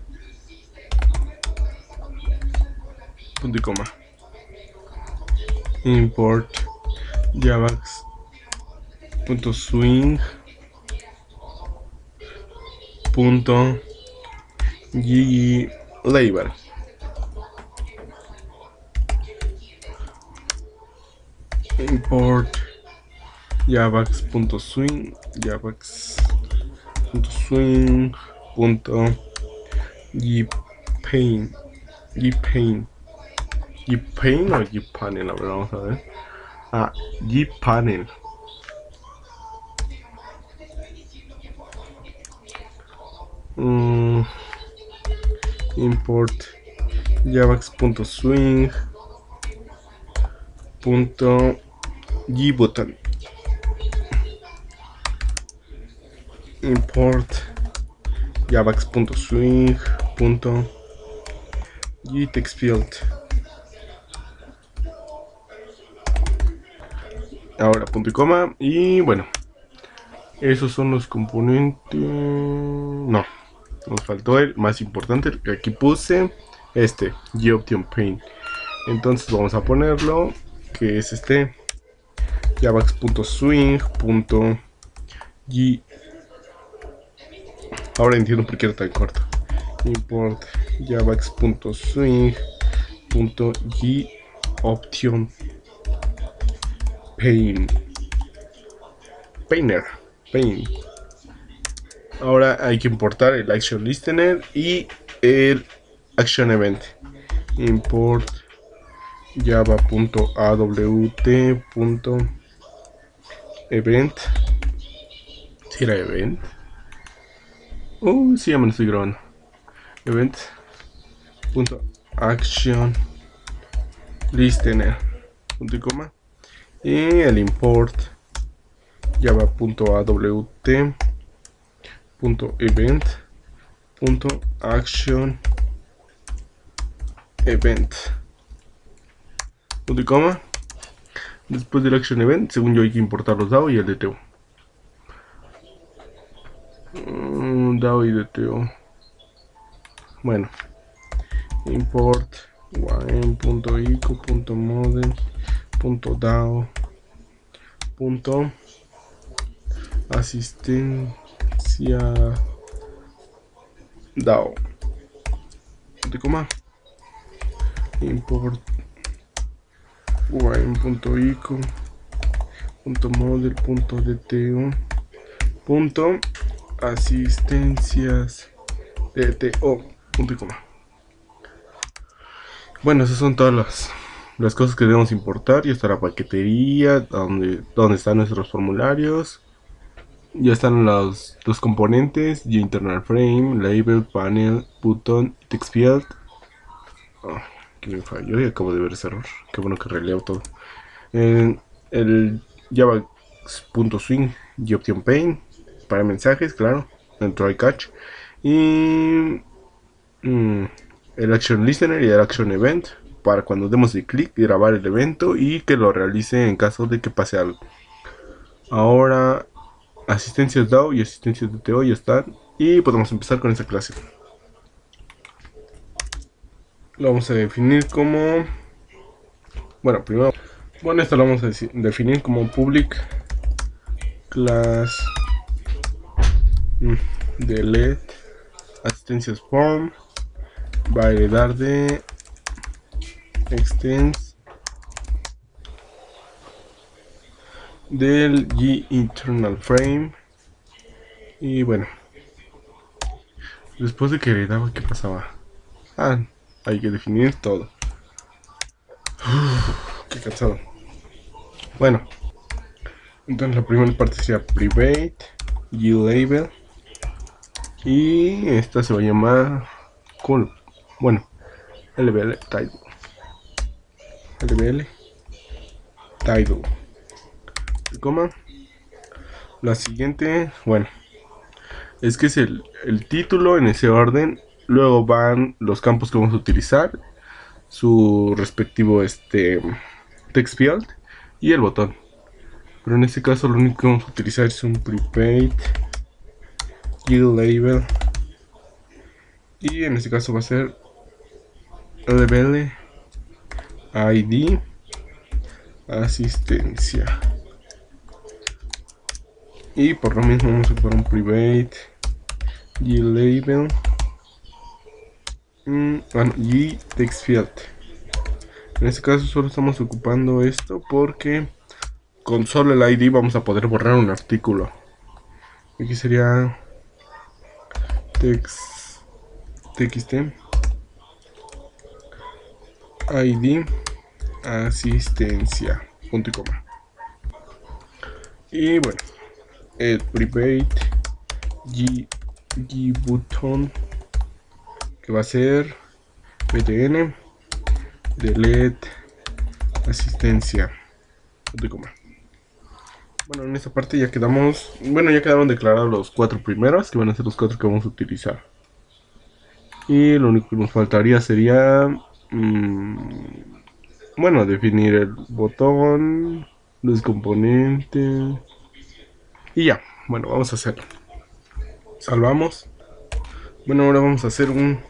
punto y coma. Import javax.swing.glabel. Import javax.swing.gpain o gpanel, a ver, vamos a ver. Gpanel. Import javax.swing.gbutton. Import javax.swing.gtextfield. Ahora punto y coma. Y bueno, esos son los componentes. No, nos faltó el más importante, que aquí puse GOptionPaint. Entonces vamos a ponerlo, que es javax.swing.g. Ahora entiendo por qué era tan corto. Import javax.swing.gOptionPaint. Paint. Ahora hay que importar el action listener y el action event. Import java.awt.event. ¿Si era event? Sí, ya me lo estoy grabando. Event.action listener punto y coma. Y el import java.awt.event.action event punto y coma. Después del action event, según yo, hay que importar los DAO y el DTO. DAO y DTO. Bueno, import ym.ico.model.dao.asistencia DAO punto y coma. Import ym.ico.model.dto.asistencias DTO punto y coma. Bueno, esas son todas las cosas que debemos importar. Ya está la paquetería, donde están nuestros formularios. Ya están los componentes, internal frame, label, panel, button, text field. Oh, que me falló y acabo de ver ese error. Qué bueno que releo todo. El Java.swing y option pane para mensajes, claro. El try catch. Y mm, el action listener y el action event para cuando demos el clic grabar el evento y que lo realice en caso de que pase algo. Ahora asistencias DAO y asistencias de TO ya están y podemos empezar con esta clase. Lo vamos a definir como, bueno, primero, bueno, esto lo vamos a definir como public class delete asistencias form va a heredar de extends del internal frame. Y bueno, después de que heredaba, ¿qué pasaba? Hay que definir todo. Qué cansado. Bueno, entonces la primera parte sería private label y esta se va a llamar cool. Bueno, lbl title. lbl title. Coma. La siguiente, bueno, es que es el título en ese orden. Luego van los campos que vamos a utilizar, su respectivo text field y el botón. Pero en este caso lo único que vamos a utilizar es un prepaid label. Y en este caso va a ser lbl id asistencia. Y por lo mismo vamos a ocupar un private label y text field. En este caso solo estamos ocupando esto porque con solo el ID vamos a poder borrar un artículo. Aquí sería txt ID asistencia punto y coma. Y bueno, el private button que va a ser btn delete asistencia punto y coma. Bueno, en esta parte ya quedamos, bueno, ya quedaron declarados los 4 primeros, que van a ser los 4 que vamos a utilizar. Y lo único que nos faltaría sería, bueno, definir el botón, los componentes. Y ya, bueno, vamos a hacerlo. Salvamos. Bueno, ahora vamos a hacer un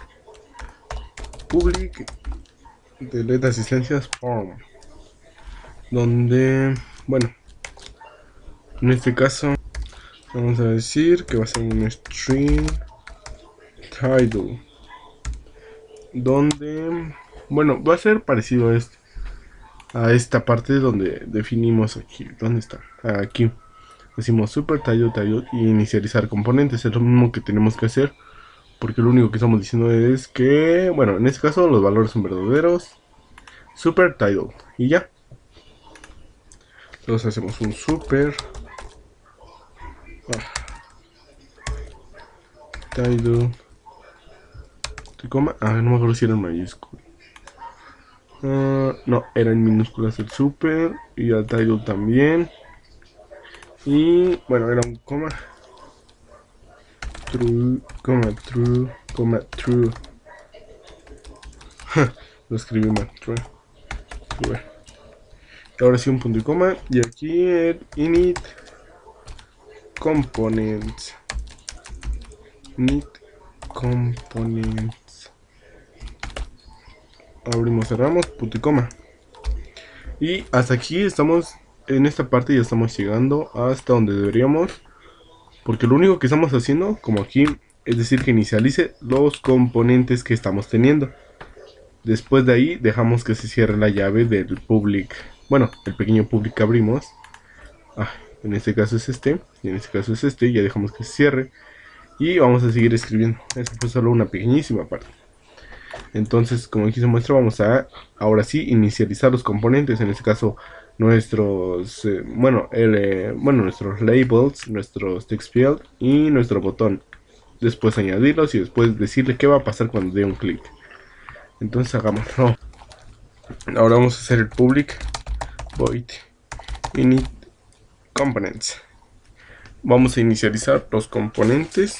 public delete asistencias form. Donde, bueno, en este caso vamos a decir que va a ser un string title. Donde, bueno, va a ser parecido a esta parte donde definimos aquí. ¿Dónde está? Aquí. Decimos super title y inicializar componentes. Es lo mismo que tenemos que hacer. Porque lo único que estamos diciendo es que, bueno, en este caso los valores son verdaderos. Super title. Y ya. Entonces hacemos un super title. Coma. No me acuerdo si era en mayúscula. No, era en minúsculas el super. Y el title también. Y bueno, era un coma. True, true. Lo escribí mal. True. Ahora sí un punto y coma. Y aquí el init components. Abrimos, cerramos, punto y coma. Y hasta aquí estamos, en esta parte ya estamos llegando hasta donde deberíamos. Porque lo único que estamos haciendo, como aquí, es decir que inicialice los componentes que estamos teniendo. Después de ahí dejamos que se cierre la llave del public. Bueno, el pequeño public que abrimos. En este caso es este. Y en este caso es este. Ya dejamos que se cierre. Y vamos a seguir escribiendo. Esta fue solo una pequeñísima parte. Entonces, como aquí se muestra, vamos a ahora sí inicializar los componentes. En este caso, nuestros nuestros labels, nuestros text field y nuestro botón. Después añadirlos y después decirle qué va a pasar cuando dé un clic. Entonces hagámoslo. Ahora vamos a hacer el public void init components. Vamos a inicializar los componentes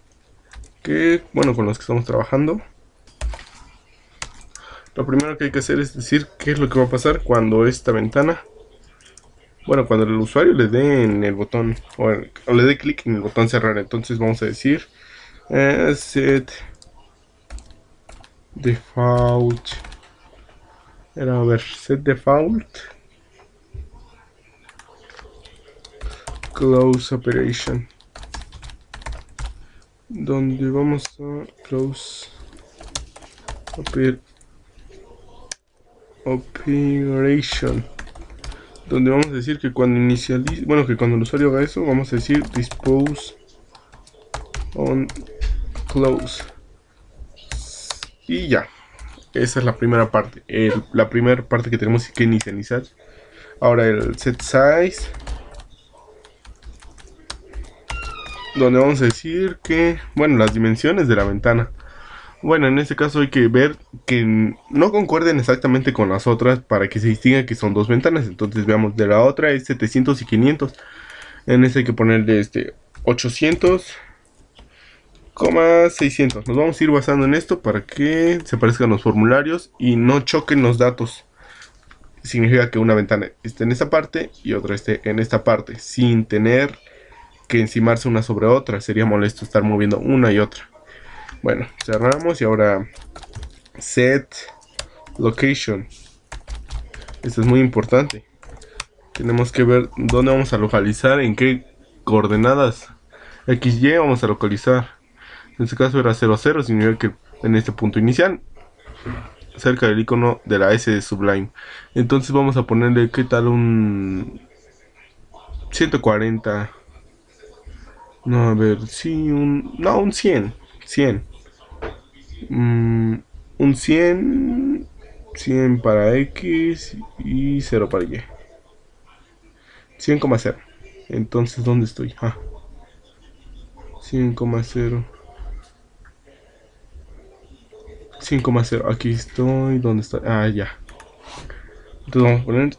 con los que estamos trabajando. Lo primero que hay que hacer es decir qué es lo que va a pasar cuando esta ventana, cuando el usuario le dé en el botón o le dé clic en el botón cerrar. Entonces vamos a decir set default, set default close operation, donde vamos a close operation, donde vamos a decir que cuando que cuando el usuario haga eso, vamos a decir dispose on close. Y ya, esa es la primera parte, la primera parte que tenemos que inicializar. Ahora el set size, donde vamos a decir que, las dimensiones de la ventana. En este caso hay que ver que no concuerden exactamente con las otras para que se distinga que son dos ventanas. Entonces veamos, de la otra es 700 y 500. En este hay que ponerle 800, 600. Nos vamos a ir basando en esto para que se parezcan los formularios y no choquen los datos. Significa que una ventana esté en esta parte y otra esté en esta parte, sin tener que encimarse una sobre otra. Sería molesto estar moviendo una y otra. Cerramos y ahora set location. Esto es muy importante. Tenemos que ver dónde vamos a localizar, en qué coordenadas XY vamos a localizar. En este caso era 00, significa que en este punto inicial, cerca del icono de la S de Sublime. Entonces vamos a ponerle, ¿qué tal? Un 140. No, a ver, sí, un 100. 100. Un 100. 100 para X y 0 para Y. 100,0. Entonces, ¿dónde estoy? 100,0. 100,0. Aquí estoy. ¿Dónde está? Ya. Entonces vamos a poner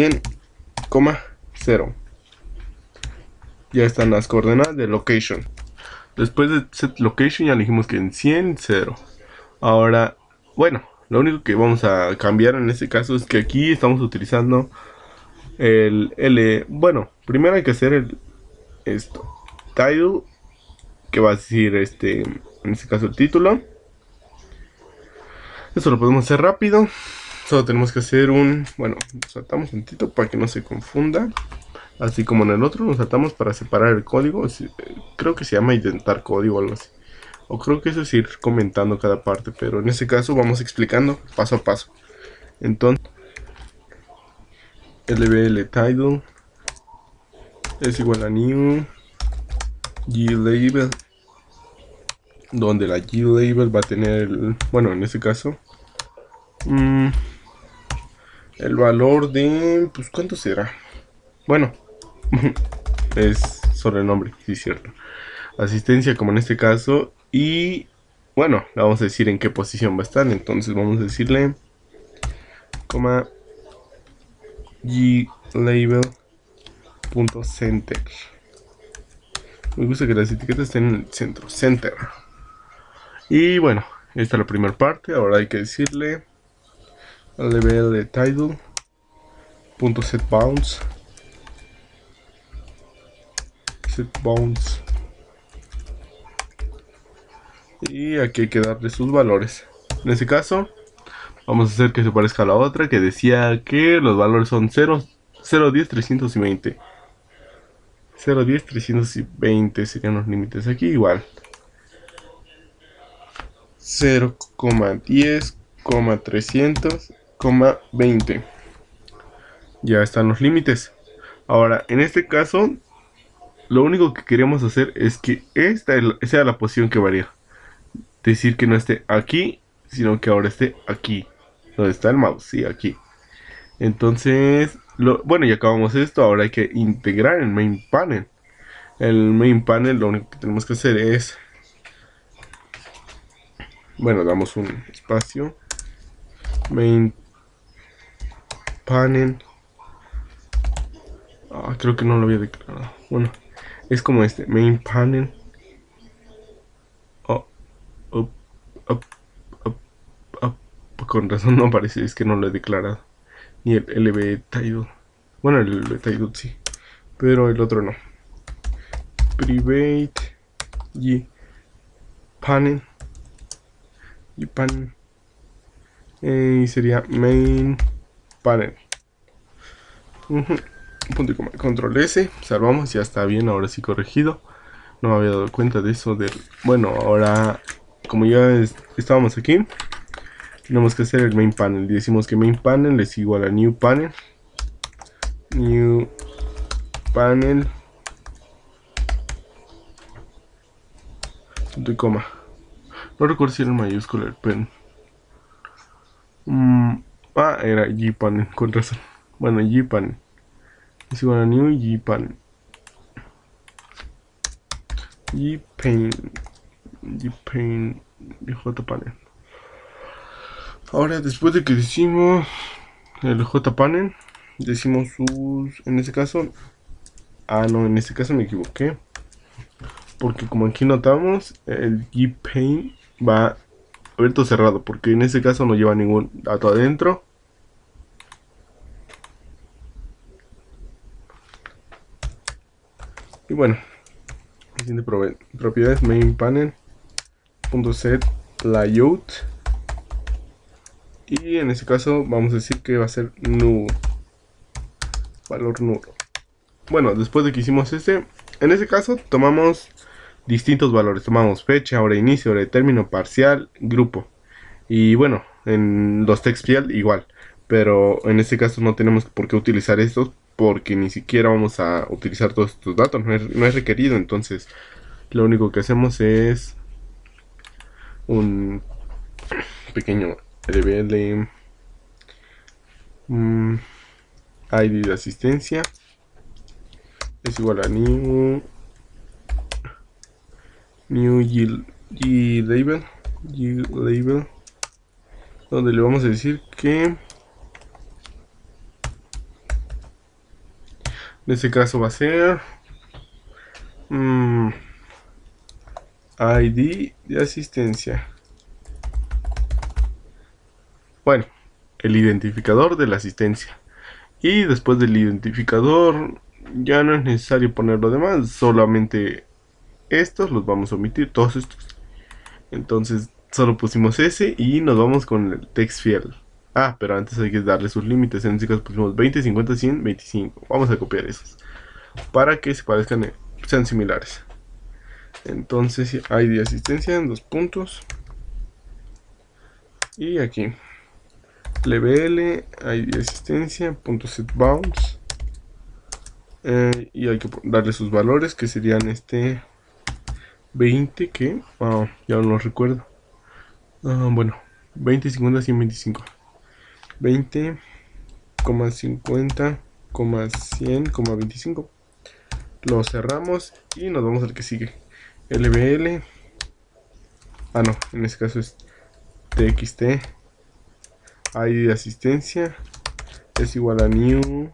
100,0. Ya están las coordenadas de location. Después de set location ya dijimos que en 100, 0. Ahora, lo único que vamos a cambiar en este caso es que aquí estamos utilizando el L. Primero hay que hacer title, que va a decir en este caso el título. Esto lo podemos hacer rápido. Solo tenemos que hacer saltamos un tantito para que no se confunda. Así como en el otro, nos saltamos para separar el código. Creo que se llama indentar código o algo así. O creo que eso es ir comentando cada parte. Pero en este caso vamos explicando paso a paso. Entonces, lbl title es igual a new glabel, donde la glabel va a tener en este caso el valor de, pues, ¿cuánto será? Es sobre el nombre, sí, cierto. Asistencia, como en este caso. Y le vamos a decir en qué posición va a estar. Entonces vamos a decirle glabel.center. Me gusta que las etiquetas estén en el centro, center. Y esta es la primera parte. Ahora hay que decirle label de title.setBounds. Y aquí hay que darle sus valores. En este caso vamos a hacer que se parezca a la otra, que decía que los valores son 0, 0, 10, 320. 0, 10, 320 serían los límites. Aquí igual 0,10, 300, 20. Ya están los límites. Ahora, en este caso, lo único que queremos hacer es que esta sea la posición que varía. Decir que no esté aquí, sino que ahora esté aquí, donde está el mouse, sí, aquí. Entonces, bueno, ya acabamos esto, ahora hay que integrar el main panel. El main panel lo único que tenemos que hacer es, bueno, damos un espacio, main panel. Creo que no lo había declarado. Bueno, es como este, main panel. Oh, up, up, up, up. Con razón no aparece, es que no lo he declarado. Ni el LB title. Bueno, el LB title sí, pero el otro no. Private y panel. Y panel. Y sería main panel. Punto y coma. Control S. Salvamos. Ya está bien. Ahora sí corregido. No me había dado cuenta de eso. Bueno, ahora como ya estábamos aquí, tenemos que hacer el main panel. Y decimos que main panel es igual a new panel. New panel. Punto y coma. No recuerdo si era en mayúscula el pen. Era gpanel, con razón. Bueno, gpanel es igual a new gpanel. Gpanel jpanel. Ahora, después de que decimos el jpanel, decimos en este caso, no, en este caso me equivoqué, porque como aquí notamos, el gpanel va abierto o cerrado, porque en este caso no lleva ningún dato adentro. Y bueno, siguiente propiedades, main panel .set layout, y en este caso vamos a decir que va a ser null, valor nulo. Bueno, después de que hicimos en este caso tomamos distintos valores, tomamos fecha, hora de inicio, hora de término, parcial, grupo. Y bueno, en los textfield igual, pero en este caso no tenemos por qué utilizar estos, porque ni siquiera vamos a utilizar todos estos datos, no es requerido. Entonces lo único que hacemos es un pequeño LBL ID de asistencia es igual a new glabel, donde le vamos a decir que en este caso va a ser ID de asistencia. Bueno, el identificador de la asistencia. Y después del identificador ya no es necesario poner lo demás, solamente estos los vamos a omitir, todos estos. Entonces solo pusimos ese y nos vamos con el textfield. Pero antes hay que darle sus límites. En este caso pusimos 20, 50, 100, 25. Vamos a copiar esos para que se parezcan, sean similares. Entonces ID de asistencia en 2 puntos. Y aquí LBL, ID de asistencia, punto set bounds. Y hay que darle sus valores, que serían 20, que ya no lo recuerdo. Bueno, 20, 50, 100, 25. 20, 50, 100, 25. Lo cerramos y nos vamos al que sigue. LBL. No, en este caso es TXT. ID de asistencia es igual a new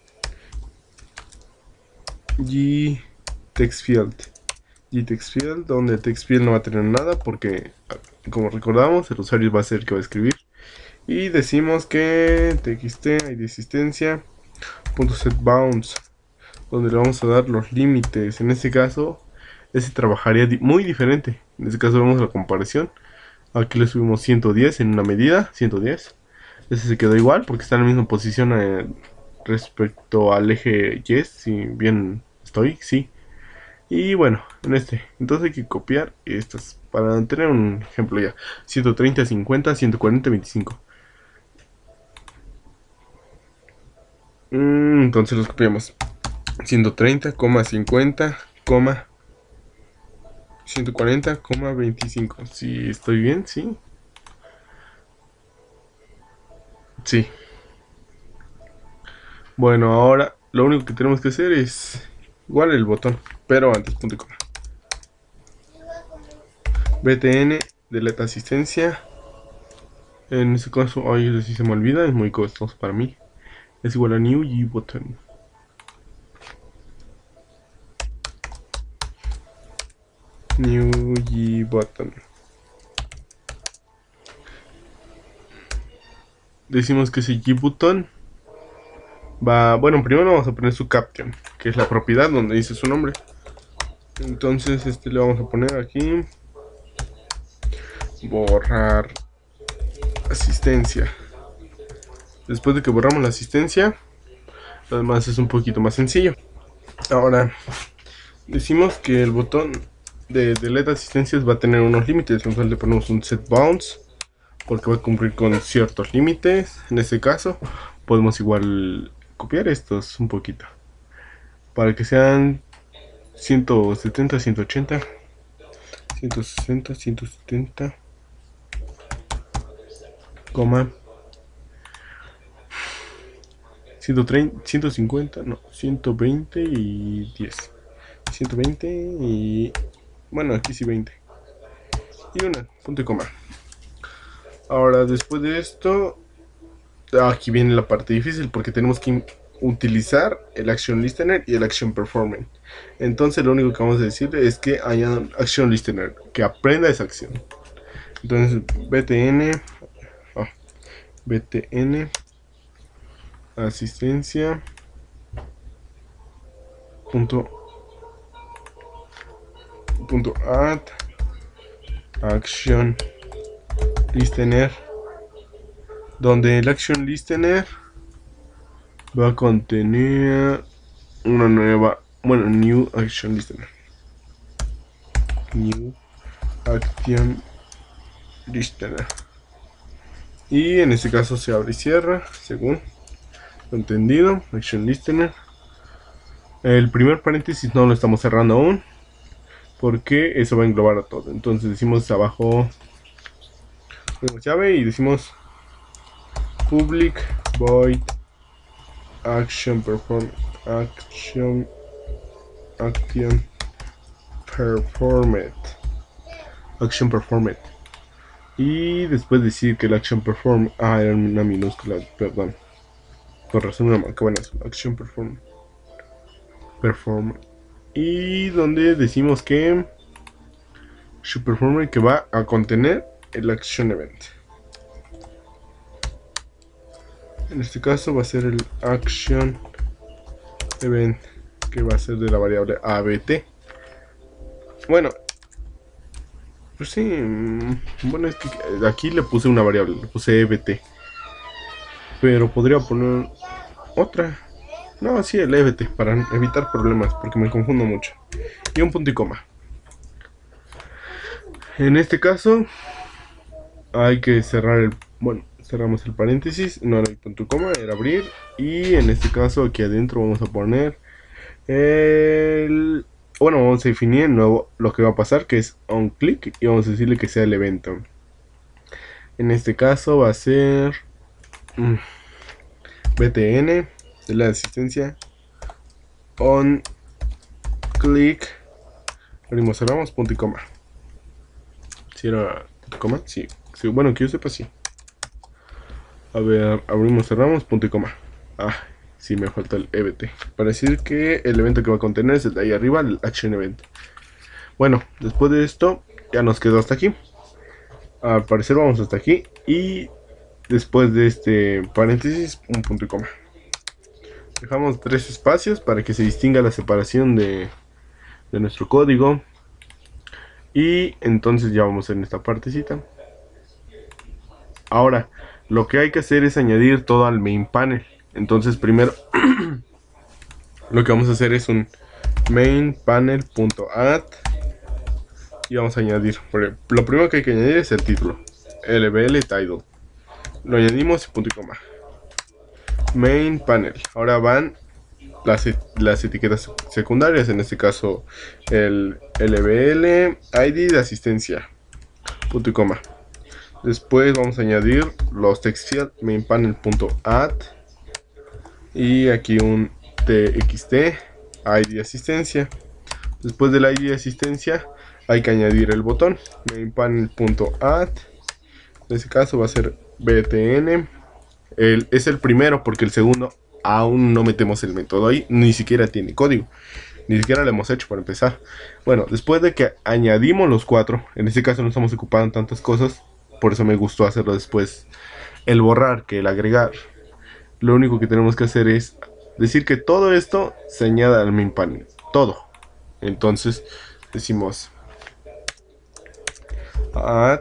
gTextfield. gTextfield, donde textfield no va a tener nada porque, como recordamos, el usuario va a ser el que va a escribir. Y decimos que txt ID de asistencia .setBounds, donde le vamos a dar los límites. En este caso, ese trabajaría muy diferente. En este caso vemos la comparación. Aquí le subimos 110 en una medida, 110. Ese se quedó igual porque está en la misma posición respecto al eje Y, si bien estoy, sí. Y bueno, entonces hay que copiar estas para tener un ejemplo ya. 130, 50, 140, 25. Entonces los copiamos. 130, 50, 140, 25. Si estoy bien, sí. Sí. Bueno, ahora lo único que tenemos que hacer es igual el botón, pero antes punto y coma. btn delete asistencia. En este caso, ay, si se me olvida, es muy costoso para mí. Es igual a new y button. New y button. Decimos que ese G button va. Bueno, primero vamos a poner su caption, que es la propiedad donde dice su nombre. Entonces, le vamos a poner aquí. Borrar asistencia. Después de que borramos la asistencia, lo demás es un poquito más sencillo. Ahora, decimos que el botón de delete asistencias va a tener unos límites. Entonces le ponemos un set bounds, porque va a cumplir con ciertos límites. En este caso, podemos igual copiar estos un poquito, para que sean 170, 180, 160, 170, coma 130, 150, no, 120 y 10. 120 y... bueno, aquí sí 20. Y una, punto y coma. Ahora, después de esto, aquí viene la parte difícil, porque tenemos que utilizar el Action Listener y el Action Performer. Entonces lo único que vamos a decir es que haya un Action Listener, que aprenda esa acción. Entonces, btn asistencia punto add action listener, donde el action listener va a contener una nueva, bueno, new action listener, new action listener, y en este caso se abre y cierra según lo entendido. Action listener, el primer paréntesis no lo estamos cerrando aún, porque eso va a englobar a todo. Entonces decimos abajo llave y decimos public void action perform action performed, y después decir que el action perform era una minúscula, perdón, por razón una marca. Bueno, action perform y donde decimos que su performer que va a contener el action event. En este caso va a ser el action event, que va a ser de la variable abt. Bueno, pues sí, bueno, es que aquí le puse una variable, le puse ebt, pero podría poner otra. No, sí, el ebt, para evitar problemas, porque me confundo mucho. Y un punto y coma. En este caso hay que cerrar el... bueno, cerramos el paréntesis, no era el punto y coma, era abrir. Y en este caso aquí adentro vamos a poner el... bueno, vamos a definir nuevo lo que va a pasar, que es on click, y vamos a decirle que sea el evento. En este caso va a ser btn de la asistencia on click, abrimos, cerramos, punto y coma. Si era punto y coma, sí, bueno, que yo sepa, sí. A ver, abrimos, cerramos, punto y coma. Sí, me falta el ebt, para decir que el evento que va a contener es el de ahí arriba, el action event. Bueno, después de esto ya nos quedó hasta aquí. Al parecer vamos hasta aquí, y después de este paréntesis un punto y coma. Dejamos 3 espacios para que se distinga la separación de nuestro código. Y entonces ya vamos en esta partecita. Ahora, lo que hay que hacer es añadir todo al main panel. Entonces primero lo que vamos a hacer es un main panel.add, y vamos a añadir, lo primero que hay que añadir es el título, lbl title. Lo añadimos y punto y coma. Main panel. Ahora van las etiquetas secundarias, en este caso el lbl id de asistencia, punto y coma. Después vamos a añadir los textfield mainPanel.add y aquí un txt id asistencia. Después del id asistencia hay que añadir el botón mainPanel.add. En este caso va a ser btn. Es el primero porque el segundo aún no metemos el método ahí, ni siquiera tiene código, ni siquiera lo hemos hecho para empezar. Bueno, después de que añadimos los 4, en este caso no estamos ocupando tantas cosas, por eso me gustó hacerlo después el borrar que el agregar. Lo único que tenemos que hacer es decir que todo esto se añada al main panel, todo. Entonces decimos add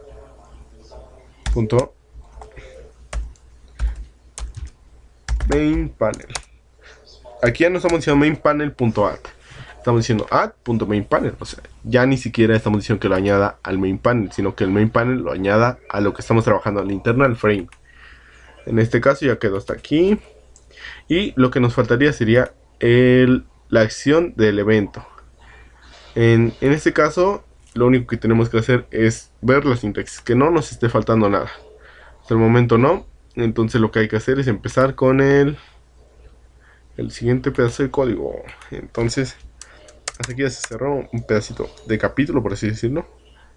punto main panel. Aquí ya no estamos diciendo main panel.add, estamos diciendo add.mainPanel. O sea, ya ni siquiera estamos diciendo que lo añada al main panel, sino que el main panel lo añada a lo que estamos trabajando, al internal frame. En este caso ya quedó hasta aquí. Y lo que nos faltaría sería la acción del evento. En este caso, lo único que tenemos que hacer es ver la sintaxis, que no nos esté faltando nada. Hasta el momento no. Entonces lo que hay que hacer es empezar con el siguiente pedazo de código. Entonces, hasta aquí ya se cerró un pedacito de capítulo, por así decirlo.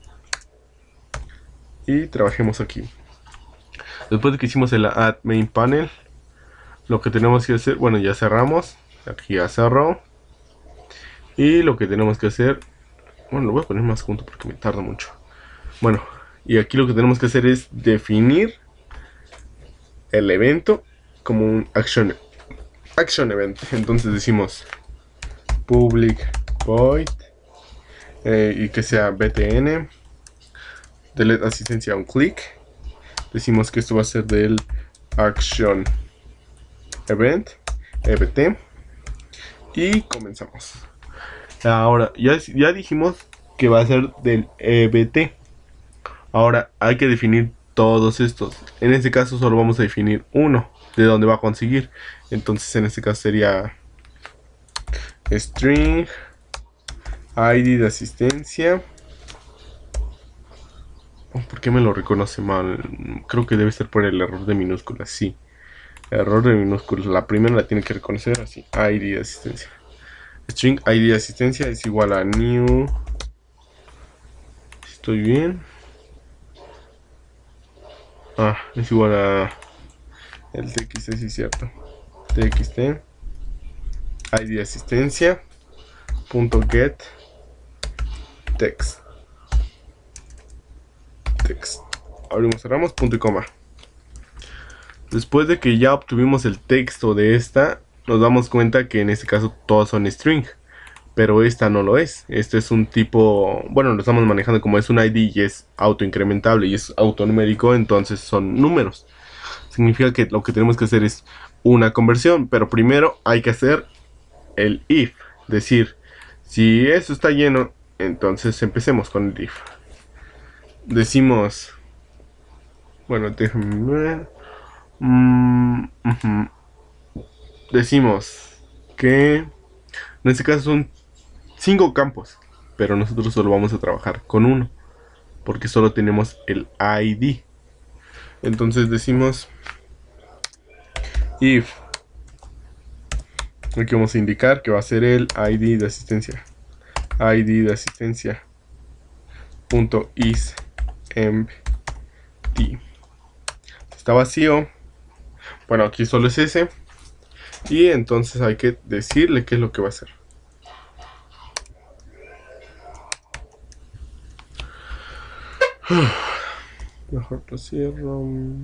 Y trabajemos aquí. Después de que hicimos el add main panel, lo que tenemos que hacer, bueno, ya cerramos. Aquí ya cerró. Y lo que tenemos que hacer, bueno, lo voy a poner más junto porque me tarda mucho. Bueno, y aquí lo que tenemos que hacer es definir el evento como un action event. Entonces decimos public void y que sea btn delete asistencia on click. Decimos que esto va a ser del action event ebt y comenzamos. Ahora ya dijimos que va a ser del ebt. Ahora hay que definir todos estos. En este caso solo vamos a definir uno de dónde va a conseguir. Entonces en este caso sería string id de asistencia. ¿Por qué me lo reconoce mal? Creo que debe ser por el error de minúsculas. Sí, error de minúsculas. La primera la tiene que reconocer así, id de asistencia. String id de asistencia es igual a new. ¿Estoy bien? Es igual a el txt, sí, cierto. Txt id de asistencia punto get text. Abrimos, cerramos, punto y coma. Después de que ya obtuvimos el texto de esta, nos damos cuenta que en este caso todos son string, pero esta no lo es. Este es un tipo, bueno, lo estamos manejando como es un id y es autoincrementable y es autonumérico, entonces son números. Significa que lo que tenemos que hacer es una conversión, pero primero hay que hacer el if, decir, si eso está lleno, entonces empecemos con el if. Decimos, bueno, déjenme ver. Decimos que en este caso son 5 campos, pero nosotros solo vamos a trabajar con uno, porque solo tenemos el ID. Entonces decimos if, aquí vamos a indicar que va a ser el ID de asistencia. ID de asistencia punto is empty. Está vacío. Bueno, aquí solo es ese. Y entonces hay que decirle qué es lo que va a hacer. Mejor lo cierro.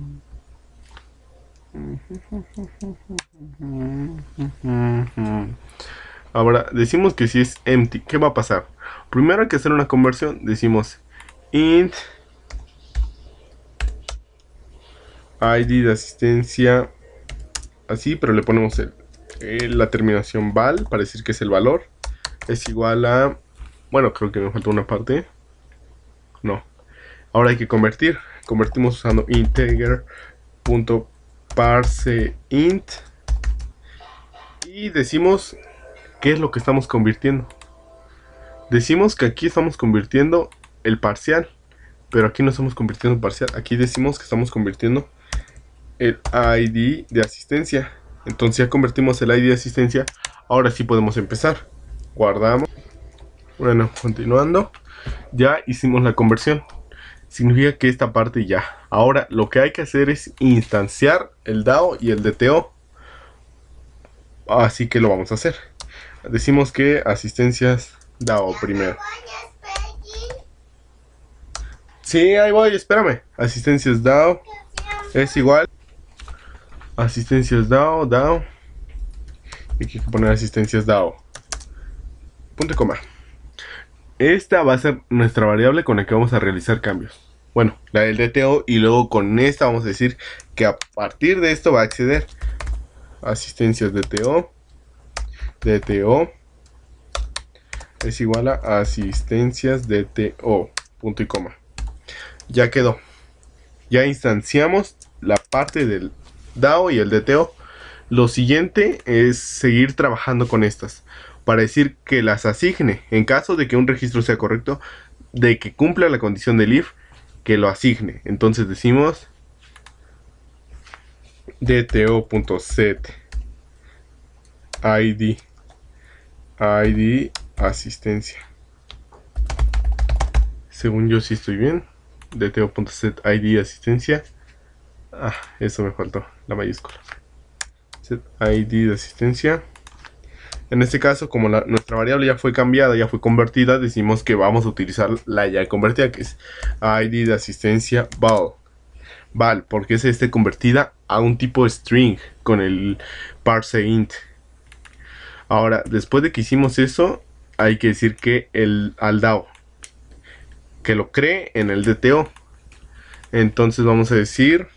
Ahora decimos que si es empty, ¿qué va a pasar? Primero hay que hacer una conversión. Decimos int id de asistencia, así, pero le ponemos la terminación val para decir que es el valor. Es igual a, bueno, creo que me falta una parte. No. Ahora hay que convertir. Convertimos usando integer.parseInt y decimos qué es lo que estamos convirtiendo. Decimos que aquí estamos convirtiendo el parcial, pero aquí no estamos convirtiendo en parcial. Aquí decimos que estamos convirtiendo el ID de asistencia. Entonces ya convertimos el ID de asistencia. Ahora sí podemos empezar. Guardamos. Bueno, continuando. Ya hicimos la conversión. Significa que esta parte ya. Ahora lo que hay que hacer es instanciar el DAO y el DTO. Así que lo vamos a hacer. Decimos que asistencias DAO primero. Sí, ahí voy, espérame. Asistencias DAO es igual. Asistencias DAO, DAO. Y aquí hay que poner asistencias DAO. Punto y coma. Esta va a ser nuestra variable con la que vamos a realizar cambios. Bueno, la del DTO, y luego con esta vamos a decir que a partir de esto va a acceder. Asistencias DTO. DTO es igual a asistencias DTO. Punto y coma. Ya quedó. Ya instanciamos la parte del DAO y el DTO. Lo siguiente es seguir trabajando con estas para decir que las asigne en caso de que un registro sea correcto, de que cumpla la condición del if, que lo asigne. Entonces decimos dto.set id asistencia. Según yo sí estoy bien. dto.set id asistencia. Eso me faltó, la mayúscula. Set id de asistencia. En este caso, como nuestra variable ya fue cambiada, ya fue convertida, decimos que vamos a utilizar la ya convertida, que es id de asistencia val, porque es convertida a un tipo string con el parse int. Ahora, después de que hicimos eso, hay que decir que al DAO que lo cree en el DTO. Entonces vamos a decir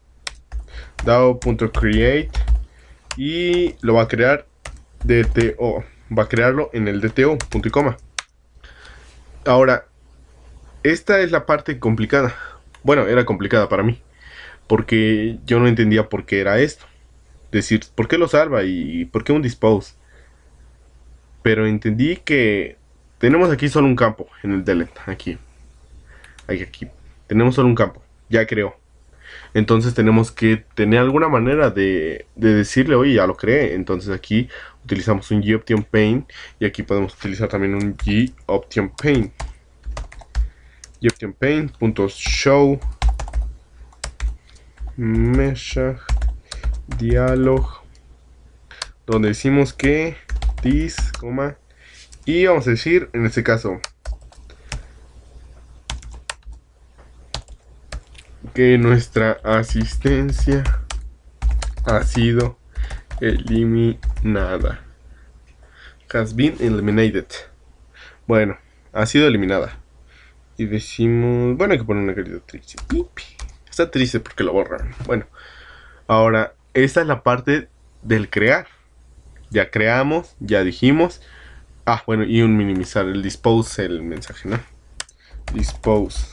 DAO.create y lo va a crear DTO. Va a crearlo en el DTO, punto y coma. Ahora, esta es la parte complicada. Bueno, era complicada para mí, porque yo no entendía por qué era esto. Decir, ¿por qué lo salva y por qué un dispose? Pero entendí que tenemos aquí solo un campo en el delete. Aquí tenemos solo un campo. Ya creó. Entonces tenemos que tener alguna manera de decirle, oye, ya lo creé. Entonces aquí utilizamos un GOptionPaint y aquí podemos utilizar también un GOptionPaint. GOptionPaint.show message dialog, donde decimos que this, y vamos a decir en este caso que nuestra asistencia ha sido eliminada. Has been eliminated. Bueno, ha sido eliminada. Y decimos, bueno, hay que poner una carita triste. Está triste porque lo borraron. Bueno, ahora esta es la parte del crear. Ya creamos, ya dijimos. Bueno, y un minimizar, el dispose, el mensaje, ¿no? Dispose.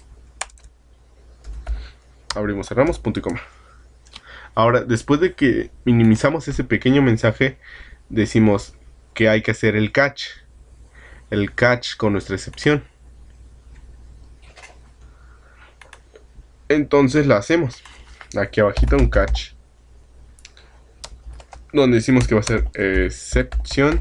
Abrimos, cerramos, punto y coma. Ahora, después de que minimizamos ese pequeño mensaje, decimos que hay que hacer el catch. El catch con nuestra excepción. Entonces la hacemos. Aquí abajito un catch. Donde decimos que va a ser exception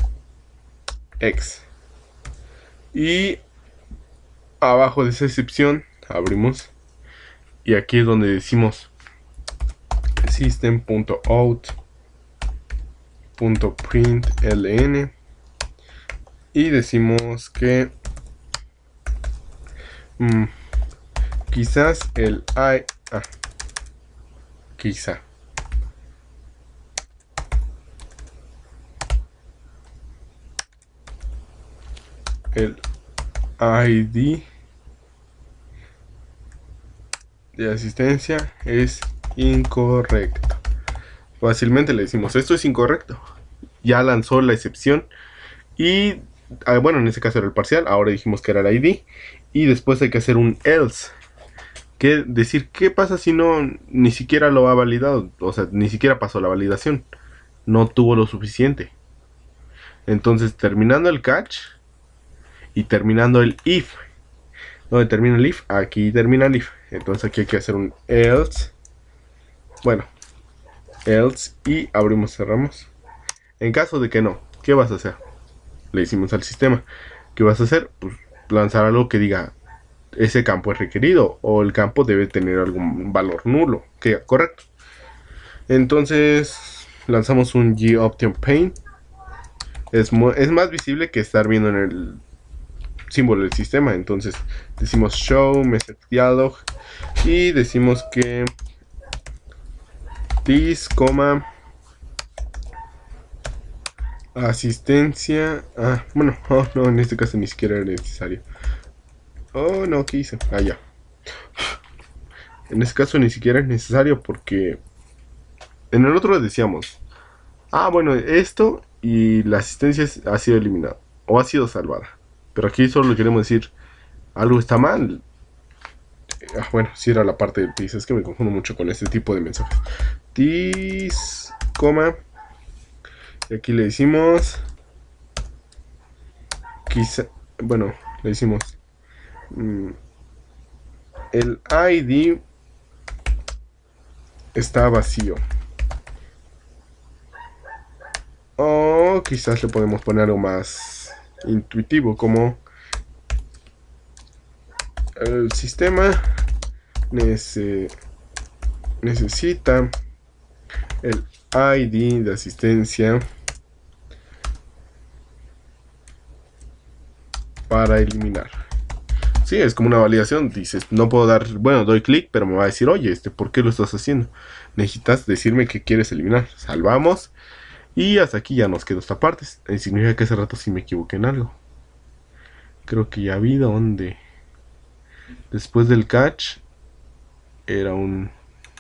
x. Y abajo de esa excepción abrimos. Y aquí es donde decimos system.out.println y decimos que quizás el quizá el ID de asistencia es incorrecto. Fácilmente le decimos esto es incorrecto. Ya lanzó la excepción y bueno, en este caso era el parcial. Ahora dijimos que era el ID y después hay que hacer un else, que decir qué pasa si no ni siquiera lo ha validado, o sea, ni siquiera pasó la validación, no tuvo lo suficiente. Entonces terminando el catch y terminando el if, donde termina el if, aquí termina el if. Entonces aquí hay que hacer un else. Bueno, else y abrimos, cerramos. En caso de que no, ¿qué vas a hacer? Le decimos al sistema, ¿qué vas a hacer? Pues lanzar algo que diga ese campo es requerido o el campo debe tener algún valor nulo, que correcto. Entonces lanzamos un GOptionPaint. Es más visible que estar viendo en el símbolo del sistema. Entonces decimos show message dialog y decimos que this, asistencia. Bueno, no, en este caso ni siquiera era necesario. Oh, no, ¿qué hice? Ya. En este caso ni siquiera es necesario porque en el otro decíamos, bueno, esto y la asistencia ha sido eliminada o ha sido salvada. Pero aquí solo le queremos decir, algo está mal. Bueno, si era la parte del this, es que me confundo mucho con este tipo de mensajes. This, y aquí le decimos, quizá, bueno, le decimos, el ID está vacío. O quizás le podemos poner algo más intuitivo, como el sistema necesita el ID de asistencia para eliminar. Sí, es como una validación. Dices, no puedo dar, bueno, doy clic, pero me va a decir, oye, ¿por qué lo estás haciendo? Necesitas decirme que quieres eliminar. Salvamos. Y hasta aquí ya nos quedó esta parte. Significa que hace rato sí me equivoqué en algo. Creo que ya vi donde después del catch era un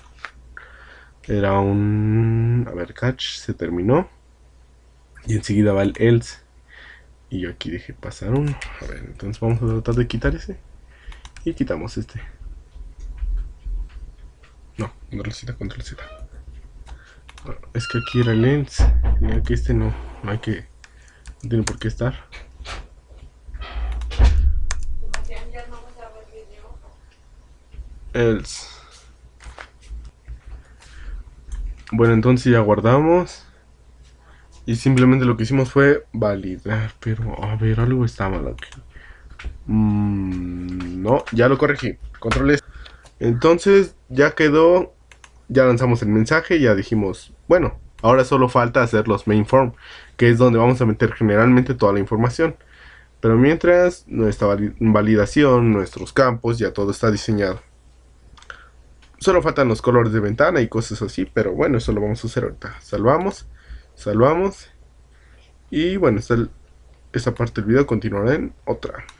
a ver, catch se terminó y enseguida va el else y yo aquí dejé pasar uno. A ver, entonces vamos a tratar de quitar ese y quitamos este. No, control Z. Es que aquí era el else y aquí este no tiene por qué estar. Else. Bueno, entonces ya guardamos y simplemente lo que hicimos fue validar, pero a ver, algo está mal aquí. No, ya lo corregí. Control S. Entonces ya quedó, ya lanzamos el mensaje, ya dijimos, bueno, ahora solo falta hacer los main form, que es donde vamos a meter generalmente toda la información. Pero mientras, nuestra validación, nuestros campos, ya todo está diseñado. Solo faltan los colores de ventana y cosas así, pero bueno, eso lo vamos a hacer ahorita. Salvamos. Y bueno, esta parte del video continuará en otra.